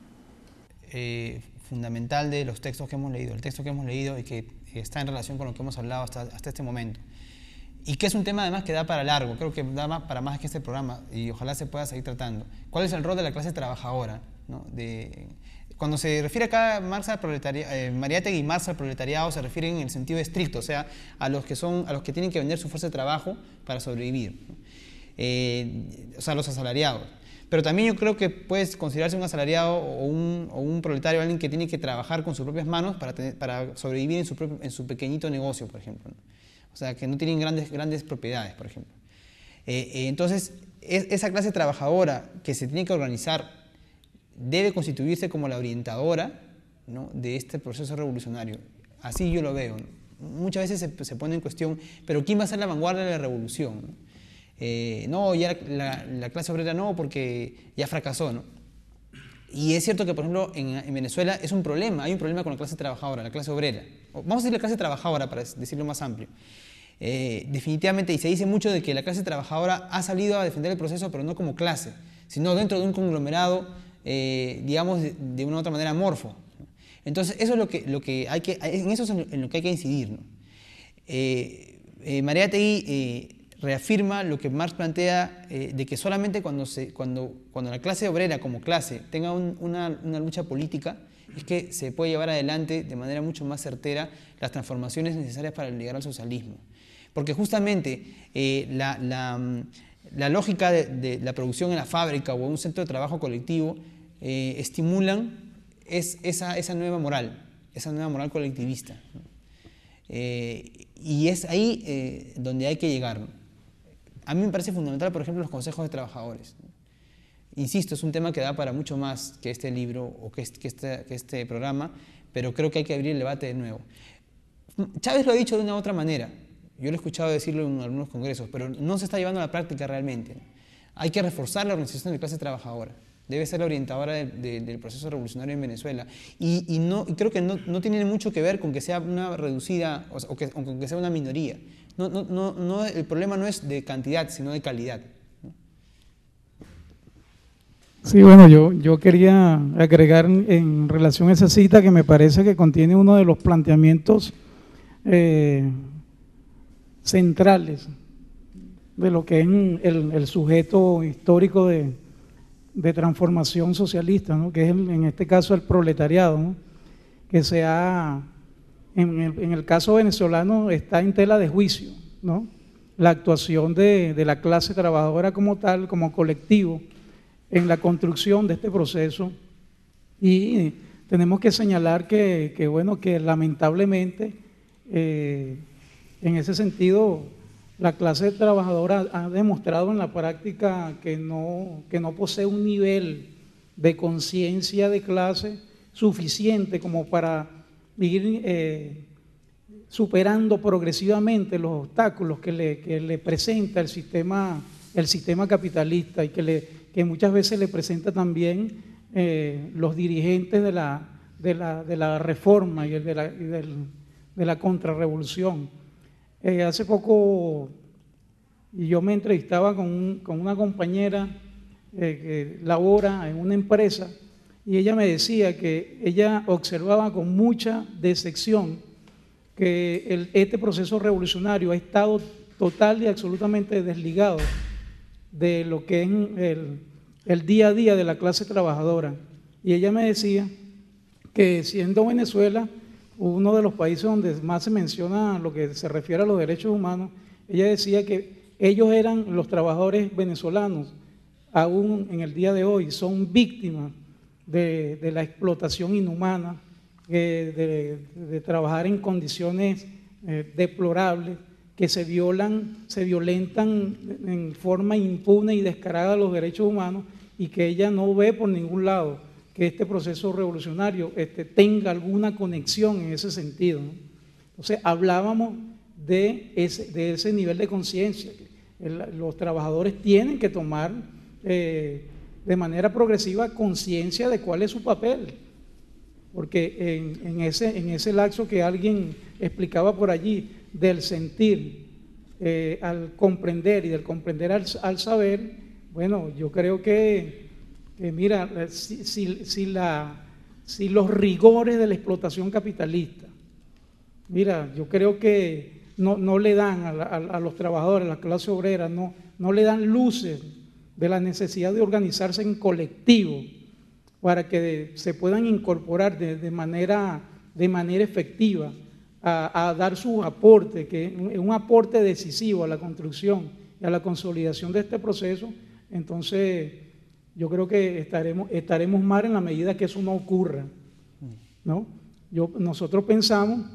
Eh, fundamental de los textos que hemos leído, el texto que hemos leído y que está en relación con lo que hemos hablado hasta, hasta este momento. Y que es un tema además que da para largo, creo que da más, para más que este programa y ojalá se pueda seguir tratando. ¿Cuál es el rol de la clase trabajadora, ¿no? De, cuando se refiere acá Marx al proletariado, eh, Mariátegui y Marx al proletariado se refieren en el sentido estricto, o sea, a los que, son, a los que tienen que vender su fuerza de trabajo para sobrevivir, ¿no? eh, o sea, los asalariados. Pero también yo creo que puede considerarse un asalariado o un, o un proletario, alguien que tiene que trabajar con sus propias manos para, tener, para sobrevivir en su, propio, en su pequeñito negocio, por ejemplo, ¿no? O sea, que no tienen grandes, grandes propiedades, por ejemplo. Eh, eh, entonces, es, esa clase trabajadora que se tiene que organizar debe constituirse como la orientadora, ¿no?, de este proceso revolucionario. Así yo lo veo, ¿no? Muchas veces se, se pone en cuestión, pero ¿quién va a ser la vanguardia de la revolución, ¿no? Eh, no, ya la, la clase obrera no, porque ya fracasó, ¿no? Y es cierto que, por ejemplo, en, en Venezuela es un problema, hay un problema con la clase trabajadora, la clase obrera. Vamos a decir la clase trabajadora para decirlo más amplio. Eh, definitivamente, y se dice mucho de que la clase trabajadora ha salido a defender el proceso, pero no como clase, sino dentro de un conglomerado, eh, digamos, de, de una u otra manera amorfo. Entonces, eso es lo que, lo que hay que, en eso es en lo que hay que incidir, ¿no? Eh, eh, Mariátegui eh, reafirma lo que Marx plantea, eh, de que solamente cuando, se, cuando, cuando la clase obrera como clase tenga un, una, una lucha política, es que se puede llevar adelante de manera mucho más certera las transformaciones necesarias para llegar al socialismo. Porque justamente eh, la, la, la lógica de, de la producción en la fábrica o en un centro de trabajo colectivo eh, estimulan es, esa, esa nueva moral, esa nueva moral colectivista, ¿no? Eh, y es ahí eh, donde hay que llegar, ¿no? A mí me parece fundamental, por ejemplo, los consejos de trabajadores, ¿no? Insisto, es un tema que da para mucho más que este libro o que este, que, este, que este programa, pero creo que hay que abrir el debate de nuevo. Chávez lo ha dicho de una u otra manera, yo lo he escuchado decirlo en algunos congresos, pero no se está llevando a la práctica realmente, ¿no? Hay que reforzar la organización de clase trabajadora, debe ser la orientadora de, de, del proceso revolucionario en Venezuela, y, y, no, y creo que no, no tiene mucho que ver con que sea una reducida o, o, que, o con que sea una minoría. No, no, no, no, el problema no es de cantidad, sino de calidad, ¿no? Sí, bueno, yo, yo quería agregar en relación a esa cita que me parece que contiene uno de los planteamientos eh, centrales de lo que es el, el sujeto histórico de, de transformación socialista, ¿no?, que es el, en este caso el proletariado, ¿no?, que se ha, en el, en el caso venezolano está en tela de juicio, ¿no?, la actuación de, de la clase trabajadora como tal, como colectivo, en la construcción de este proceso, y tenemos que señalar que, que bueno, que lamentablemente Eh, en ese sentido, la clase trabajadora ha demostrado en la práctica que no, que no posee un nivel de conciencia de clase suficiente como para ir eh, superando progresivamente los obstáculos que le, que le presenta el sistema, el sistema capitalista y que, le, que muchas veces le presenta también eh, los dirigentes de la, de la, de la reforma y de la, y del, de la contrarrevolución. Eh, hace poco yo me entrevistaba con, un, con una compañera eh, que labora en una empresa y ella me decía que ella observaba con mucha decepción que el, este proceso revolucionario ha estado total y absolutamente desligado de lo que es el, el día a día de la clase trabajadora. Y ella me decía que siendo Venezuela uno de los países donde más se menciona lo que se refiere a los derechos humanos, ella decía que ellos eran los trabajadores venezolanos, aún en el día de hoy, son víctimas de, de la explotación inhumana, de, de, de trabajar en condiciones eh, deplorables, que se violan, se violentan en forma impune y descarada los derechos humanos y que ella no ve por ningún lado que este proceso revolucionario este, tenga alguna conexión en ese sentido, ¿no? Entonces hablábamos de ese, de ese nivel de conciencia. Los trabajadores tienen que tomar eh, de manera progresiva conciencia de cuál es su papel, porque en, en, ese, en ese lapso que alguien explicaba por allí, del sentir eh, al comprender y del comprender al, al saber, bueno, yo creo que, que mira, si, si, si, la, si los rigores de la explotación capitalista, mira, yo creo que no, no le dan a, la, a, a los trabajadores, a la clase obrera, no, no le dan luces de la necesidad de organizarse en colectivo para que se puedan incorporar de, de, manera, de manera efectiva a, a dar su aporte, que es un aporte decisivo a la construcción y a la consolidación de este proceso. Entonces yo creo que estaremos, estaremos mal en la medida que eso no ocurra, ¿no? Yo, nosotros pensamos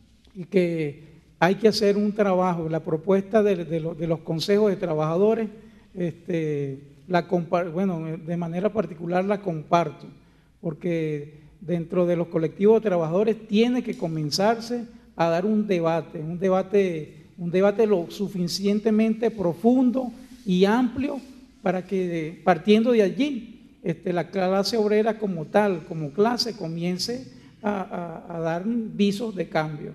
que hay que hacer un trabajo, la propuesta de, de, los, de los consejos de trabajadores, este, la bueno, de manera particular la comparto, porque dentro de los colectivos de trabajadores tiene que comenzarse a dar un debate, un debate, un debate lo suficientemente profundo y amplio para que partiendo de allí este, la clase obrera como tal, como clase, comience a, a, a dar visos de cambio.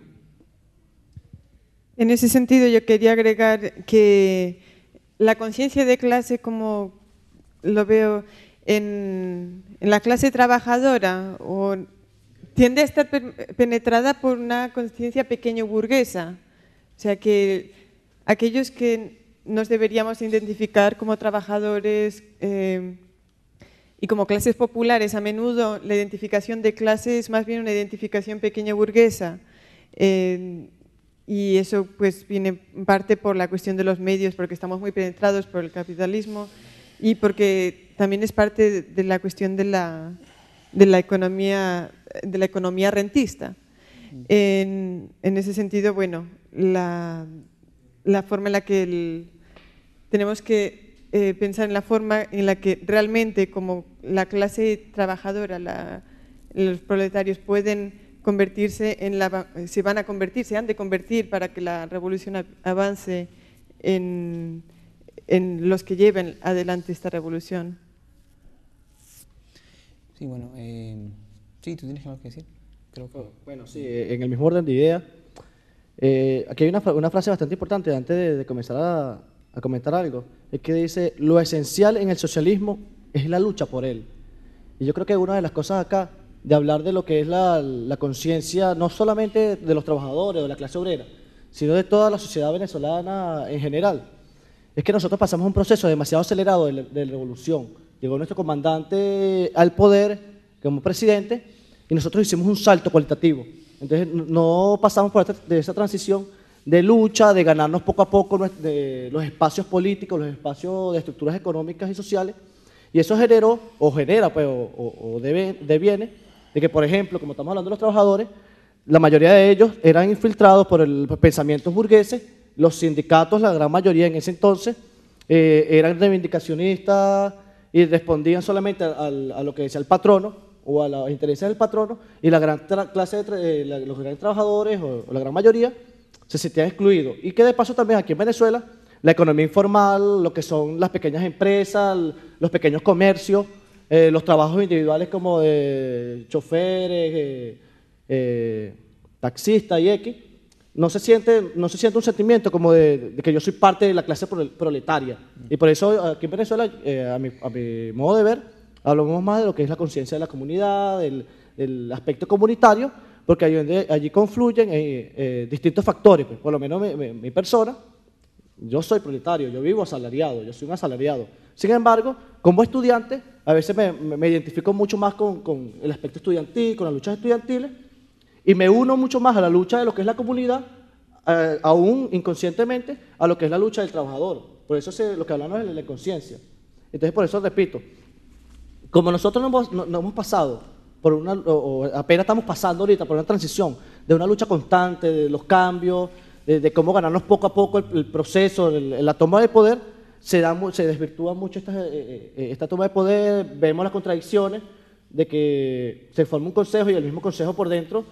En ese sentido yo quería agregar que la conciencia de clase, como lo veo en, en la clase trabajadora, o, tiende a estar penetrada por una conciencia pequeño burguesa, o sea que aquellos que nos deberíamos identificar como trabajadores eh, y como clases populares, a menudo la identificación de clase es más bien una identificación pequeño burguesa. Eh, Y eso pues viene en parte por la cuestión de los medios, porque estamos muy penetrados por el capitalismo y porque también es parte de la cuestión de la, de la, economía, de la economía rentista. En, en ese sentido, bueno, la, la forma en la que el, tenemos que eh, pensar en la forma en la que realmente como la clase trabajadora, la, los proletarios pueden convertirse en la, se van a convertir, se han de convertir para que la revolución avance en, en los que lleven adelante esta revolución. Sí, bueno, eh, sí, ¿tú tienes algo que decir? Creo que... Bueno, sí, en el mismo orden de idea, eh, aquí hay una, una frase bastante importante antes de, de comenzar a, a comentar algo, es que dice, lo esencial en el socialismo es la lucha por él. Y yo creo que una de las cosas acá de hablar de lo que es la, la conciencia, no solamente de los trabajadores o de la clase obrera, sino de toda la sociedad venezolana en general. Es que nosotros pasamos un proceso demasiado acelerado de, de revolución. Llegó nuestro comandante al poder como presidente y nosotros hicimos un salto cualitativo. Entonces no pasamos por esta, de esa transición de lucha, de ganarnos poco a poco de los espacios políticos, los espacios de estructuras económicas y sociales, y eso generó, o genera, pues, o, o, o debe, deviene, de que, por ejemplo, como estamos hablando de los trabajadores, la mayoría de ellos eran infiltrados por el pensamientos burgueses. Los sindicatos, la gran mayoría en ese entonces, eh, eran reivindicacionistas y respondían solamente a, a lo que decía el patrono o a los intereses del patrono, y la gran clase de eh, la, los grandes trabajadores o, o la gran mayoría se sentían excluidos. Y que de paso también aquí en Venezuela, la economía informal, lo que son las pequeñas empresas, los pequeños comercios, eh, los trabajos individuales como de choferes, eh, eh, taxistas y X, no se siente, no se siente un sentimiento como de, de que yo soy parte de la clase proletaria. Y por eso aquí en Venezuela, eh, a, mi, a mi modo de ver, hablamos más de lo que es la conciencia de la comunidad, del, del aspecto comunitario, porque allí, allí confluyen eh, eh, distintos factores. Pues, por lo menos mi, mi, mi persona, yo soy proletario, yo vivo asalariado, yo soy un asalariado. Sin embargo, como estudiante, a veces me, me, me identifico mucho más con, con el aspecto estudiantil, con las luchas estudiantiles, y me uno mucho más a la lucha de lo que es la comunidad, eh, aún inconscientemente, a lo que es la lucha del trabajador. Por eso se, lo que hablamos es de la conciencia. Entonces, por eso repito, como nosotros no hemos, no, no hemos pasado por una, o, o apenas estamos pasando ahorita por una transición de una lucha constante, de los cambios, de, de cómo ganarnos poco a poco el, el proceso, el, la toma de poder, se, da, se desvirtúa mucho esta, eh, esta toma de poder, vemos las contradicciones de que se forma un consejo y el mismo consejo por dentro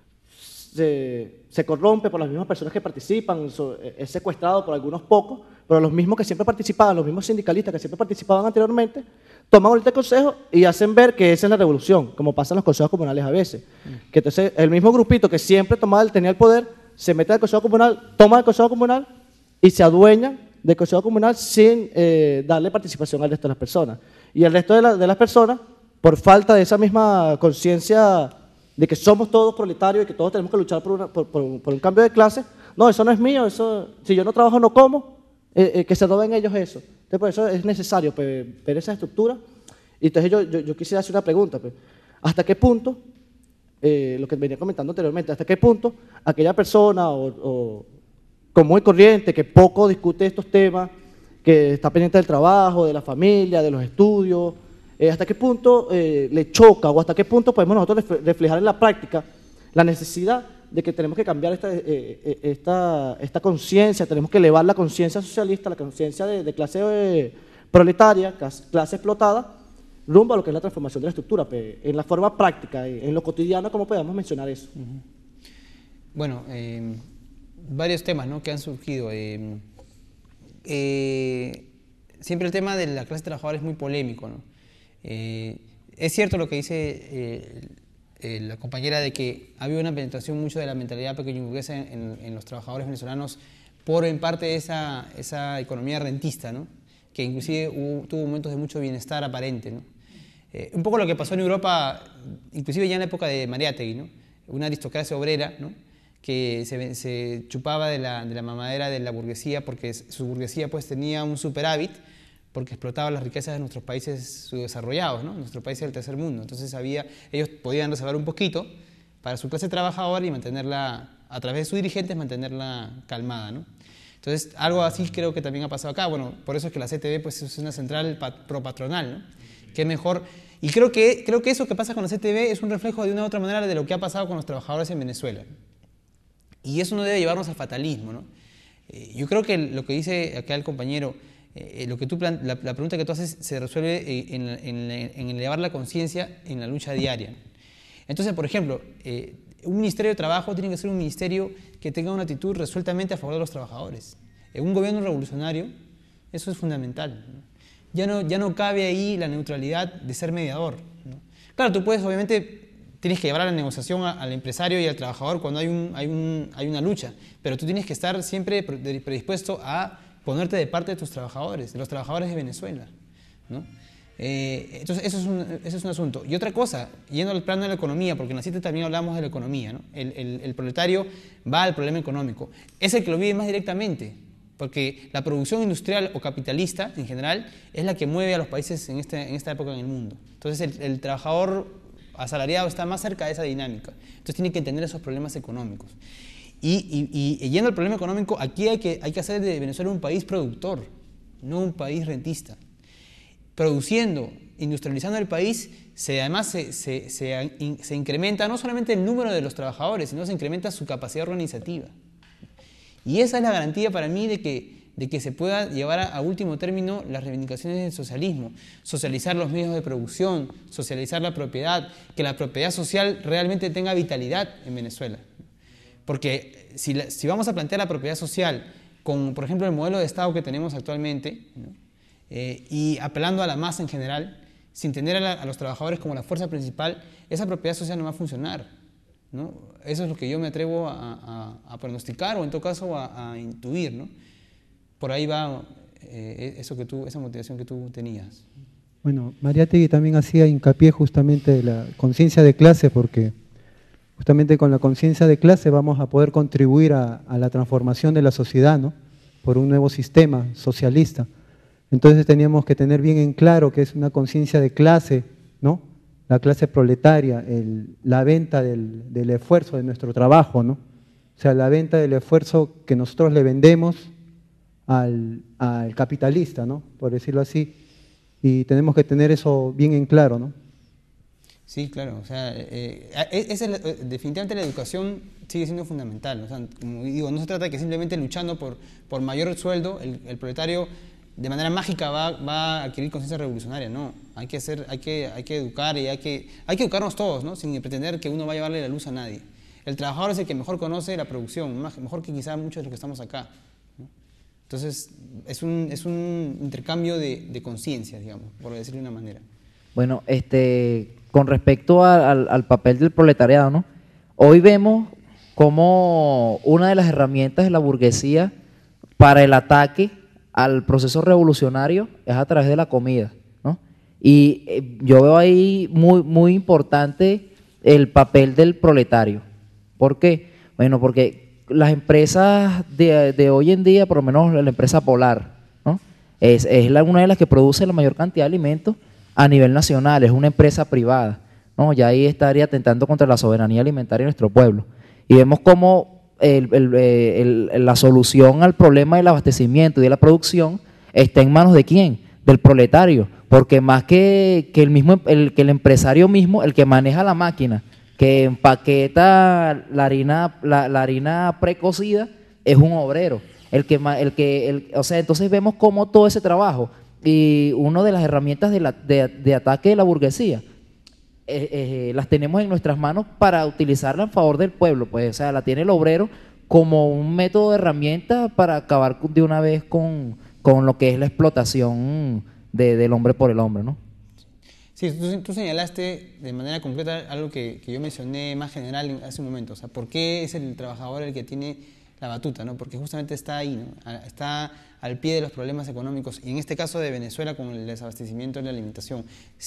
se, se corrompe por las mismas personas que participan, es secuestrado por algunos pocos, pero los mismos que siempre participaban, los mismos sindicalistas que siempre participaban anteriormente, toman ahorita el consejo y hacen ver que esa es la revolución, como pasa en los consejos comunales a veces. Que entonces el mismo grupito que siempre tomaba, tenía el poder, se mete al consejo comunal, toma el consejo comunal y se adueña del consejo comunal sin eh, darle participación al resto de las personas. Y el resto de, la, de las personas, por falta de esa misma conciencia de que somos todos proletarios y que todos tenemos que luchar por, una, por, por, por un cambio de clase, no, eso no es mío, eso, si yo no trabajo no como, eh, eh, que se roben ellos eso. Entonces, por eso es necesario pues, ver esa estructura. Y entonces yo, yo, yo quisiera hacer una pregunta, pues, ¿hasta qué punto, eh, lo que venía comentando anteriormente, hasta qué punto aquella persona o, o común y corriente que poco discute estos temas, que está pendiente del trabajo, de la familia, de los estudios, eh, hasta qué punto eh, le choca o hasta qué punto podemos nosotros reflejar en la práctica la necesidad de que tenemos que cambiar esta, eh, esta, esta conciencia, tenemos que elevar la conciencia socialista, la conciencia de, de clase eh, proletaria, clase, clase explotada, rumbo a lo que es la transformación de la estructura, pues, en la forma práctica, en lo cotidiano, ¿cómo podemos mencionar eso? Uh-huh. Bueno, eh, varios temas, ¿no?, que han surgido. Eh, eh, siempre el tema de la clase trabajadora es muy polémico, ¿no? Eh, es cierto lo que dice eh, eh, la compañera de que ha habido una penetración mucho de la mentalidad pequeño burguesa en, en, en los trabajadores venezolanos por en parte de esa, esa economía rentista, ¿no?, que inclusive hubo, tuvo momentos de mucho bienestar aparente, ¿no? Eh, un poco lo que pasó en Europa, inclusive ya en la época de Mariátegui, ¿no?, una aristocracia obrera, ¿no?, que se, se chupaba de la, de la mamadera de la burguesía porque su burguesía pues tenía un superávit porque explotaba las riquezas de nuestros países subdesarrollados, ¿no?, nuestros países del tercer mundo. Entonces había, ellos podían reservar un poquito para su clase trabajadora y mantenerla, a través de sus dirigentes, mantenerla calmada, ¿no? Entonces algo así creo que también ha pasado acá. Bueno, por eso es que la C T V pues, es una central propatronal, ¿no?, que es mejor. Y creo que, creo que eso que pasa con la C T V es un reflejo de una u otra manera de lo que ha pasado con los trabajadores en Venezuela. Y eso no debe llevarnos al fatalismo, ¿no? Eh, yo creo que lo que dice acá el compañero, eh, lo que tú plan, la, la pregunta que tú haces se resuelve en, en, en elevar la conciencia en la lucha diaria. Entonces, por ejemplo, eh, un ministerio de trabajo tiene que ser un ministerio que tenga una actitud resueltamente a favor de los trabajadores. En un gobierno revolucionario, eso es fundamental, ¿no? Ya no, ya no cabe ahí la neutralidad de ser mediador, ¿no? Claro, tú puedes, obviamente, tienes que llevar a la negociación a, al empresario y al trabajador cuando hay, un, hay, un, hay una lucha, pero tú tienes que estar siempre predispuesto a ponerte de parte de tus trabajadores, de los trabajadores de Venezuela, ¿no? Eh, entonces, eso es, un, eso es un asunto. Y otra cosa, yendo al plano de la economía, porque en la CITE también hablamos de la economía, ¿no? El, el, el proletario va al problema económico. Es el que lo vive más directamente, porque la producción industrial o capitalista, en general, es la que mueve a los países en, este, en esta época en el mundo. Entonces, el, el trabajador asalariado está más cerca de esa dinámica. Entonces, tiene que entender esos problemas económicos. Y, y, y yendo al problema económico, aquí hay que, hay que hacer de Venezuela un país productor, no un país rentista. Produciendo industrializando el país, se, además se, se, se, se incrementa no solamente el número de los trabajadores, sino se incrementa su capacidad organizativa. Y esa es la garantía para mí de que, de que se pueda llevar a, a último término las reivindicaciones del socialismo, socializar los medios de producción, socializar la propiedad, que la propiedad social realmente tenga vitalidad en Venezuela. Porque si, la, si vamos a plantear la propiedad social con, por ejemplo, el modelo de Estado que tenemos actualmente, ¿no? eh, y apelando a la masa en general, sin tener a, la, a los trabajadores como la fuerza principal, esa propiedad social no va a funcionar, ¿no? Eso es lo que yo me atrevo a, a, a pronosticar o en todo caso a, a intuir, ¿no? Por ahí va eh, eso que tú, esa motivación que tú tenías. Bueno, Mariátegui también hacía hincapié justamente de la conciencia de clase, porque justamente con la conciencia de clase vamos a poder contribuir a, a la transformación de la sociedad, ¿no? Por un nuevo sistema socialista. Entonces teníamos que tener bien en claro que es una conciencia de clase, ¿no? La clase proletaria, el, la venta del, del esfuerzo de nuestro trabajo, ¿no? O sea, la venta del esfuerzo que nosotros le vendemos al, al capitalista, ¿no? Por decirlo así. Y tenemos que tener eso bien en claro, ¿no? Sí, claro, o sea, eh, es, es, definitivamente la educación sigue siendo fundamental, o sea, como digo, no se trata de que simplemente luchando por, por mayor sueldo, el, el proletario de manera mágica va, va a adquirir conciencia revolucionaria, no, hay que, hacer, hay, que, hay que educar y hay que, hay que educarnos todos, ¿no? Sin pretender que uno va a llevarle la luz a nadie. El trabajador es el que mejor conoce la producción, más, mejor que quizá muchos de los que estamos acá, ¿no? Entonces, es un, es un intercambio de, de conciencia, digamos, por decirlo de una manera. Bueno, este, con respecto a, al, al papel del proletariado, ¿no? Hoy vemos como una de las herramientas de la burguesía para el ataque al proceso revolucionario es a través de la comida, ¿no? Y eh, yo veo ahí muy, muy importante el papel del proletario. ¿Por qué? Bueno, porque las empresas de, de hoy en día, por lo menos la empresa Polar, ¿no? Es, es la, una de las que produce la mayor cantidad de alimentos a nivel nacional, es una empresa privada, ¿no? Ya ahí estaría atentando contra la soberanía alimentaria de nuestro pueblo. Y vemos cómo el, el, el, la solución al problema del abastecimiento y de la producción está en manos de quién, del proletario, porque más que, que, el, mismo, el, que el empresario mismo, el que maneja la máquina, que empaqueta la harina, la, la harina precocida, es un obrero. El que, el que, el, o sea, entonces vemos cómo todo ese trabajo y una de las herramientas de, la, de, de ataque de la burguesía eh, eh, las tenemos en nuestras manos para utilizarla en favor del pueblo, pues, o sea, la tiene el obrero como un método de herramienta para acabar de una vez con, con lo que es la explotación de, del hombre por el hombre, ¿no? Sí, tú, tú señalaste de manera concreta algo que, que yo mencioné más general hace un momento, o sea, ¿por qué es el trabajador el que tiene la batuta, ¿no? Porque justamente está ahí, ¿no? Está al pie de los problemas económicos, y en este caso de Venezuela con el desabastecimiento de la alimentación.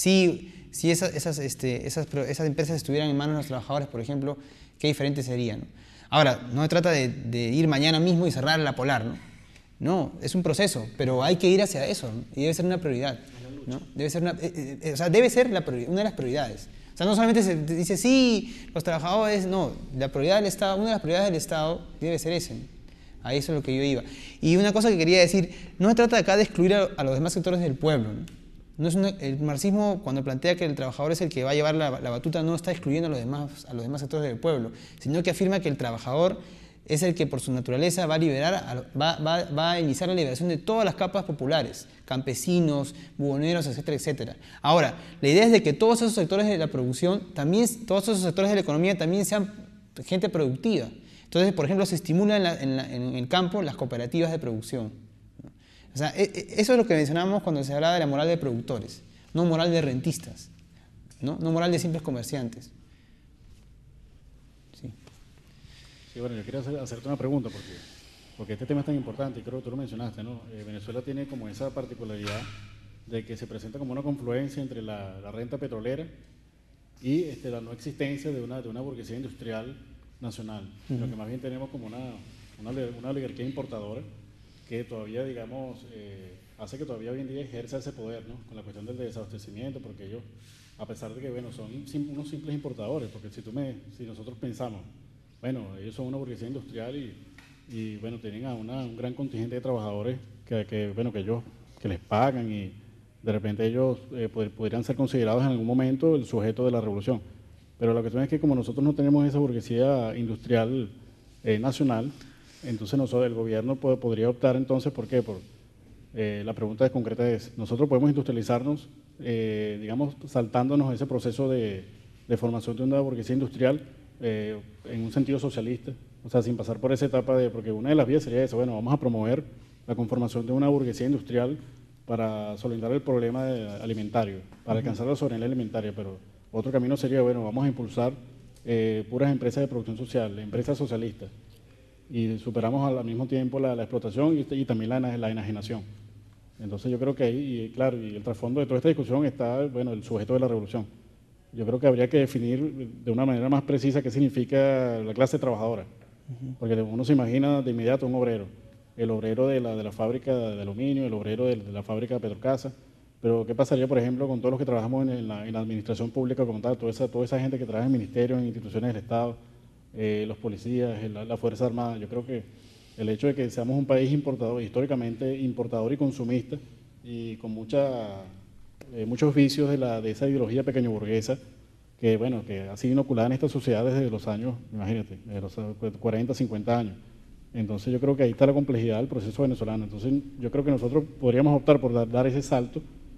Si, si esas, esas, este, esas, esas empresas estuvieran en manos de los trabajadores, por ejemplo, qué diferente sería, ¿no? Ahora, no se trata de, de ir mañana mismo y cerrar la Polar, ¿no? No, es un proceso, pero hay que ir hacia eso, ¿no? Y debe ser una prioridad, ¿no? Debe ser, una, eh, eh, o sea, debe ser la una de las prioridades. O sea, no solamente se dice, sí, los trabajadores, no, la prioridad del Estado, una de las prioridades del Estado debe ser ese, ¿no? A eso es lo que yo iba. Y una cosa que quería decir, no se trata acá de excluir a, a los demás sectores del pueblo, ¿no? No es una, el marxismo, cuando plantea que el trabajador es el que va a llevar la, la batuta, no está excluyendo a los, demás, a los demás sectores del pueblo, sino que afirma que el trabajador es el que por su naturaleza va a liberar, a, va, va, va a iniciar la liberación de todas las capas populares, campesinos, buhoneros, etcétera, etcétera. Ahora, la idea es de que todos esos sectores de la producción, también, todos esos sectores de la economía también sean gente productiva. Entonces, por ejemplo, se estimula en, la, en, la, en el campo las cooperativas de producción. O sea, eso es lo que mencionábamos cuando se hablaba de la moral de productores, no moral de rentistas, no, no moral de simples comerciantes. Sí. Sí, bueno, yo quería hacer, hacerte una pregunta porque, porque este tema es tan importante y creo que tú lo mencionaste, ¿no? Eh, Venezuela tiene como esa particularidad de que se presenta como una confluencia entre la, la renta petrolera y este, la no existencia de una, de una burguesía industrial nacional, uh-huh. Lo que más bien tenemos como una, una, una oligarquía importadora que todavía, digamos, eh, hace que todavía hoy en día ejerza ese poder, ¿no? Con la cuestión del desabastecimiento, porque ellos, a pesar de que, bueno, son sim, unos simples importadores, porque si, tú me, si nosotros pensamos, bueno, ellos son una burguesía industrial y, y bueno, tienen a una, un gran contingente de trabajadores que, que, bueno, que ellos, que les pagan y, de repente ellos eh, pod- podrían ser considerados en algún momento el sujeto de la revolución. Pero la cuestión es que como nosotros no tenemos esa burguesía industrial eh, nacional, entonces nosotros, el gobierno pod- podría optar entonces, ¿por qué? Por, eh, la pregunta concreta es, nosotros podemos industrializarnos, eh, digamos, saltándonos ese proceso de, de formación de una burguesía industrial eh, en un sentido socialista, o sea, sin pasar por esa etapa de, porque una de las vías sería eso, bueno, vamos a promover la conformación de una burguesía industrial para solventar el problema de- alimentario, para alcanzar la soberanía alimentaria, pero otro camino sería, bueno, vamos a impulsar eh, puras empresas de producción social, empresas socialistas, y superamos al, al mismo tiempo la, la explotación y, y también la, la enajenación. Entonces yo creo que ahí, y claro, y el trasfondo de toda esta discusión está, bueno, el sujeto de la revolución. Yo creo que habría que definir de una manera más precisa qué significa la clase trabajadora, porque uno se imagina de inmediato un obrero, el obrero de la, de la fábrica de aluminio, el obrero de, de la fábrica de Petrocasa, pero ¿qué pasaría, por ejemplo, con todos los que trabajamos en, en la, en la administración pública como tal, toda esa, toda esa gente que trabaja en ministerios, en instituciones del Estado, eh, los policías, la, la Fuerza Armada? Yo creo que el hecho de que seamos un país importador, históricamente importador y consumista, y con mucha, eh, muchos vicios de, la, de esa ideología pequeño burguesa, que, bueno, que ha sido inoculada en esta sociedad desde los años, imagínate, desde los cuarenta, cincuenta años. Entonces yo creo que ahí está la complejidad del proceso venezolano. Entonces yo creo que nosotros podríamos optar por dar, dar ese salto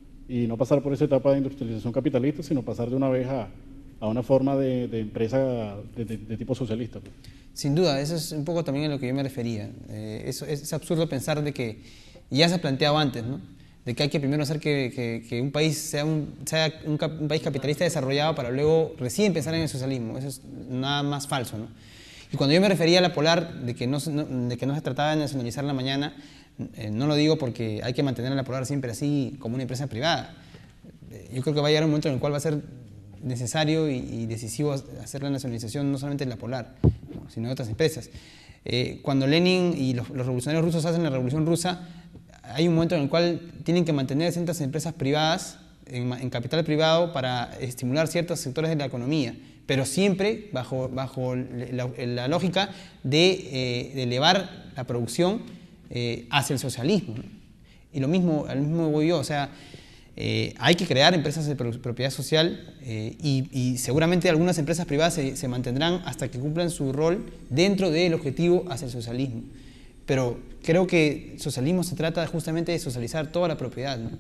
y no pasar por esa etapa de industrialización capitalista, sino pasar de una vez a, a una forma de, de empresa de, de, de tipo socialista. Pues. Sin duda, eso es un poco también a lo que yo me refería. Eh, eso, es, es absurdo pensar de que, ya se ha planteado antes, ¿no? De que hay que primero hacer que, que, que un país sea, un, sea un, cap, un país capitalista desarrollado para luego recién pensar en el socialismo. Eso es nada más falso, ¿no? Y cuando yo me refería a la Polar, de que no, no, de que no se trataba de nacionalizar la mañana, eh, no lo digo porque hay que mantener a la Polar siempre así como una empresa privada. Eh, yo creo que va a llegar un momento en el cual va a ser necesario y, y decisivo hacer la nacionalización no solamente de la Polar, ¿no? Sino de otras empresas. Eh, cuando Lenin y los, los revolucionarios rusos hacen la revolución rusa, hay un momento en el cual tienen que mantener ciertas empresas privadas en, en capital privado para estimular ciertos sectores de la economía, pero siempre bajo, bajo la, la lógica de, eh, de elevar la producción eh, hacia el socialismo, ¿no? Y lo mismo, al mismo voy yo, o sea, eh, hay que crear empresas de propiedad social eh, y, y seguramente algunas empresas privadas se, se mantendrán hasta que cumplan su rol dentro del objetivo hacia el socialismo. Pero creo que socialismo se trata justamente de socializar toda la propiedad, ¿no?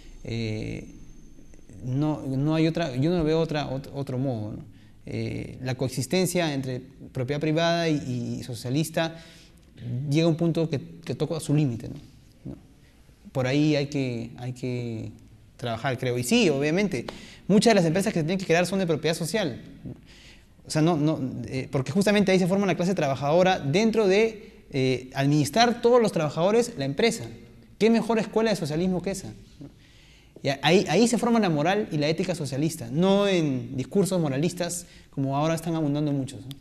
Eh, no, no hay otra, yo no veo otra, otro, otro modo, ¿no? Eh, la coexistencia entre propiedad privada y, y socialista llega a un punto que, que toca su límite, ¿no? ¿no? Por ahí hay que, hay que trabajar, creo. Y sí, obviamente, muchas de las empresas que se tienen que crear son de propiedad social. O sea, no, no, eh, porque justamente ahí se forma la clase trabajadora dentro de eh, administrar todos los trabajadores la empresa. ¿Qué mejor escuela de socialismo que esa? Y ahí, ahí se forma la moral y la ética socialista, no en discursos moralistas como ahora están abundando muchos, ¿no?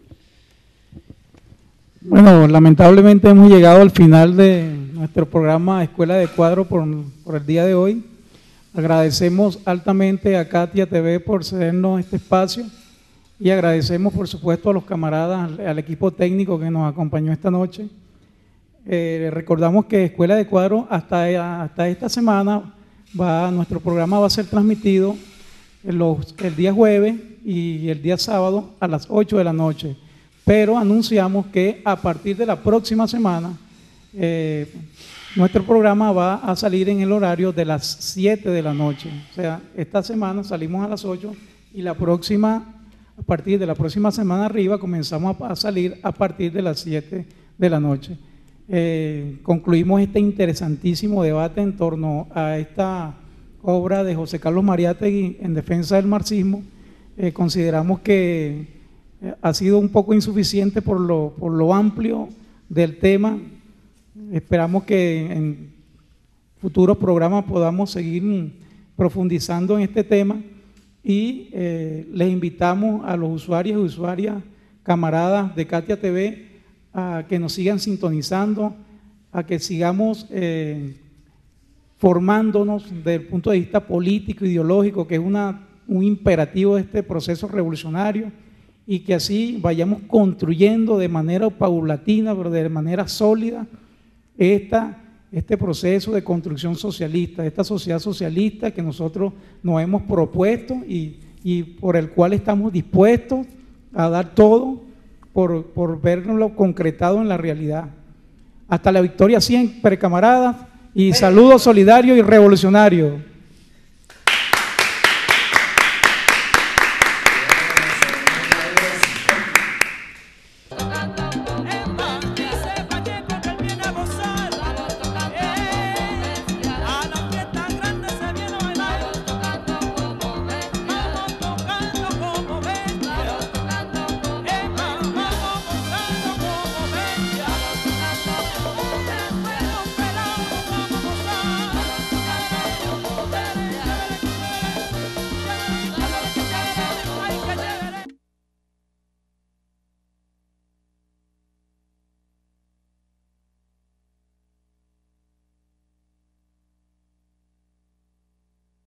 Bueno, lamentablemente hemos llegado al final de nuestro programa Escuela de Cuadro por, por el día de hoy. Agradecemos altamente a Katia T V por cedernos este espacio y agradecemos por supuesto a los camaradas, al equipo técnico que nos acompañó esta noche. Eh, recordamos que Escuela de Cuadro hasta, hasta esta semana va, nuestro programa va a ser transmitido los, el día jueves y el día sábado a las ocho de la noche, pero anunciamos que a partir de la próxima semana eh, nuestro programa va a salir en el horario de las siete de la noche. O sea, esta semana salimos a las ocho y la próxima, a partir de la próxima semana arriba comenzamos a, a salir a partir de las siete de la noche. Eh, concluimos este interesantísimo debate en torno a esta obra de José Carlos Mariátegui en defensa del marxismo. Eh, consideramos que eh, ha sido un poco insuficiente por lo, por lo amplio del tema. Esperamos que en futuros programas podamos seguir profundizando en este tema y eh, les invitamos a los usuarios y usuarias, camaradas de Katia T V, a que nos sigan sintonizando, a que sigamos eh, formándonos desde el punto de vista político, ideológico, que es una, un imperativo de este proceso revolucionario, y que así vayamos construyendo de manera paulatina, pero de manera sólida, esta este proceso de construcción socialista, esta sociedad socialista que nosotros nos hemos propuesto y, y por el cual estamos dispuestos a dar todo por, por verlo concretado en la realidad. Hasta la victoria siempre, camaradas, y saludos solidarios y revolucionarios.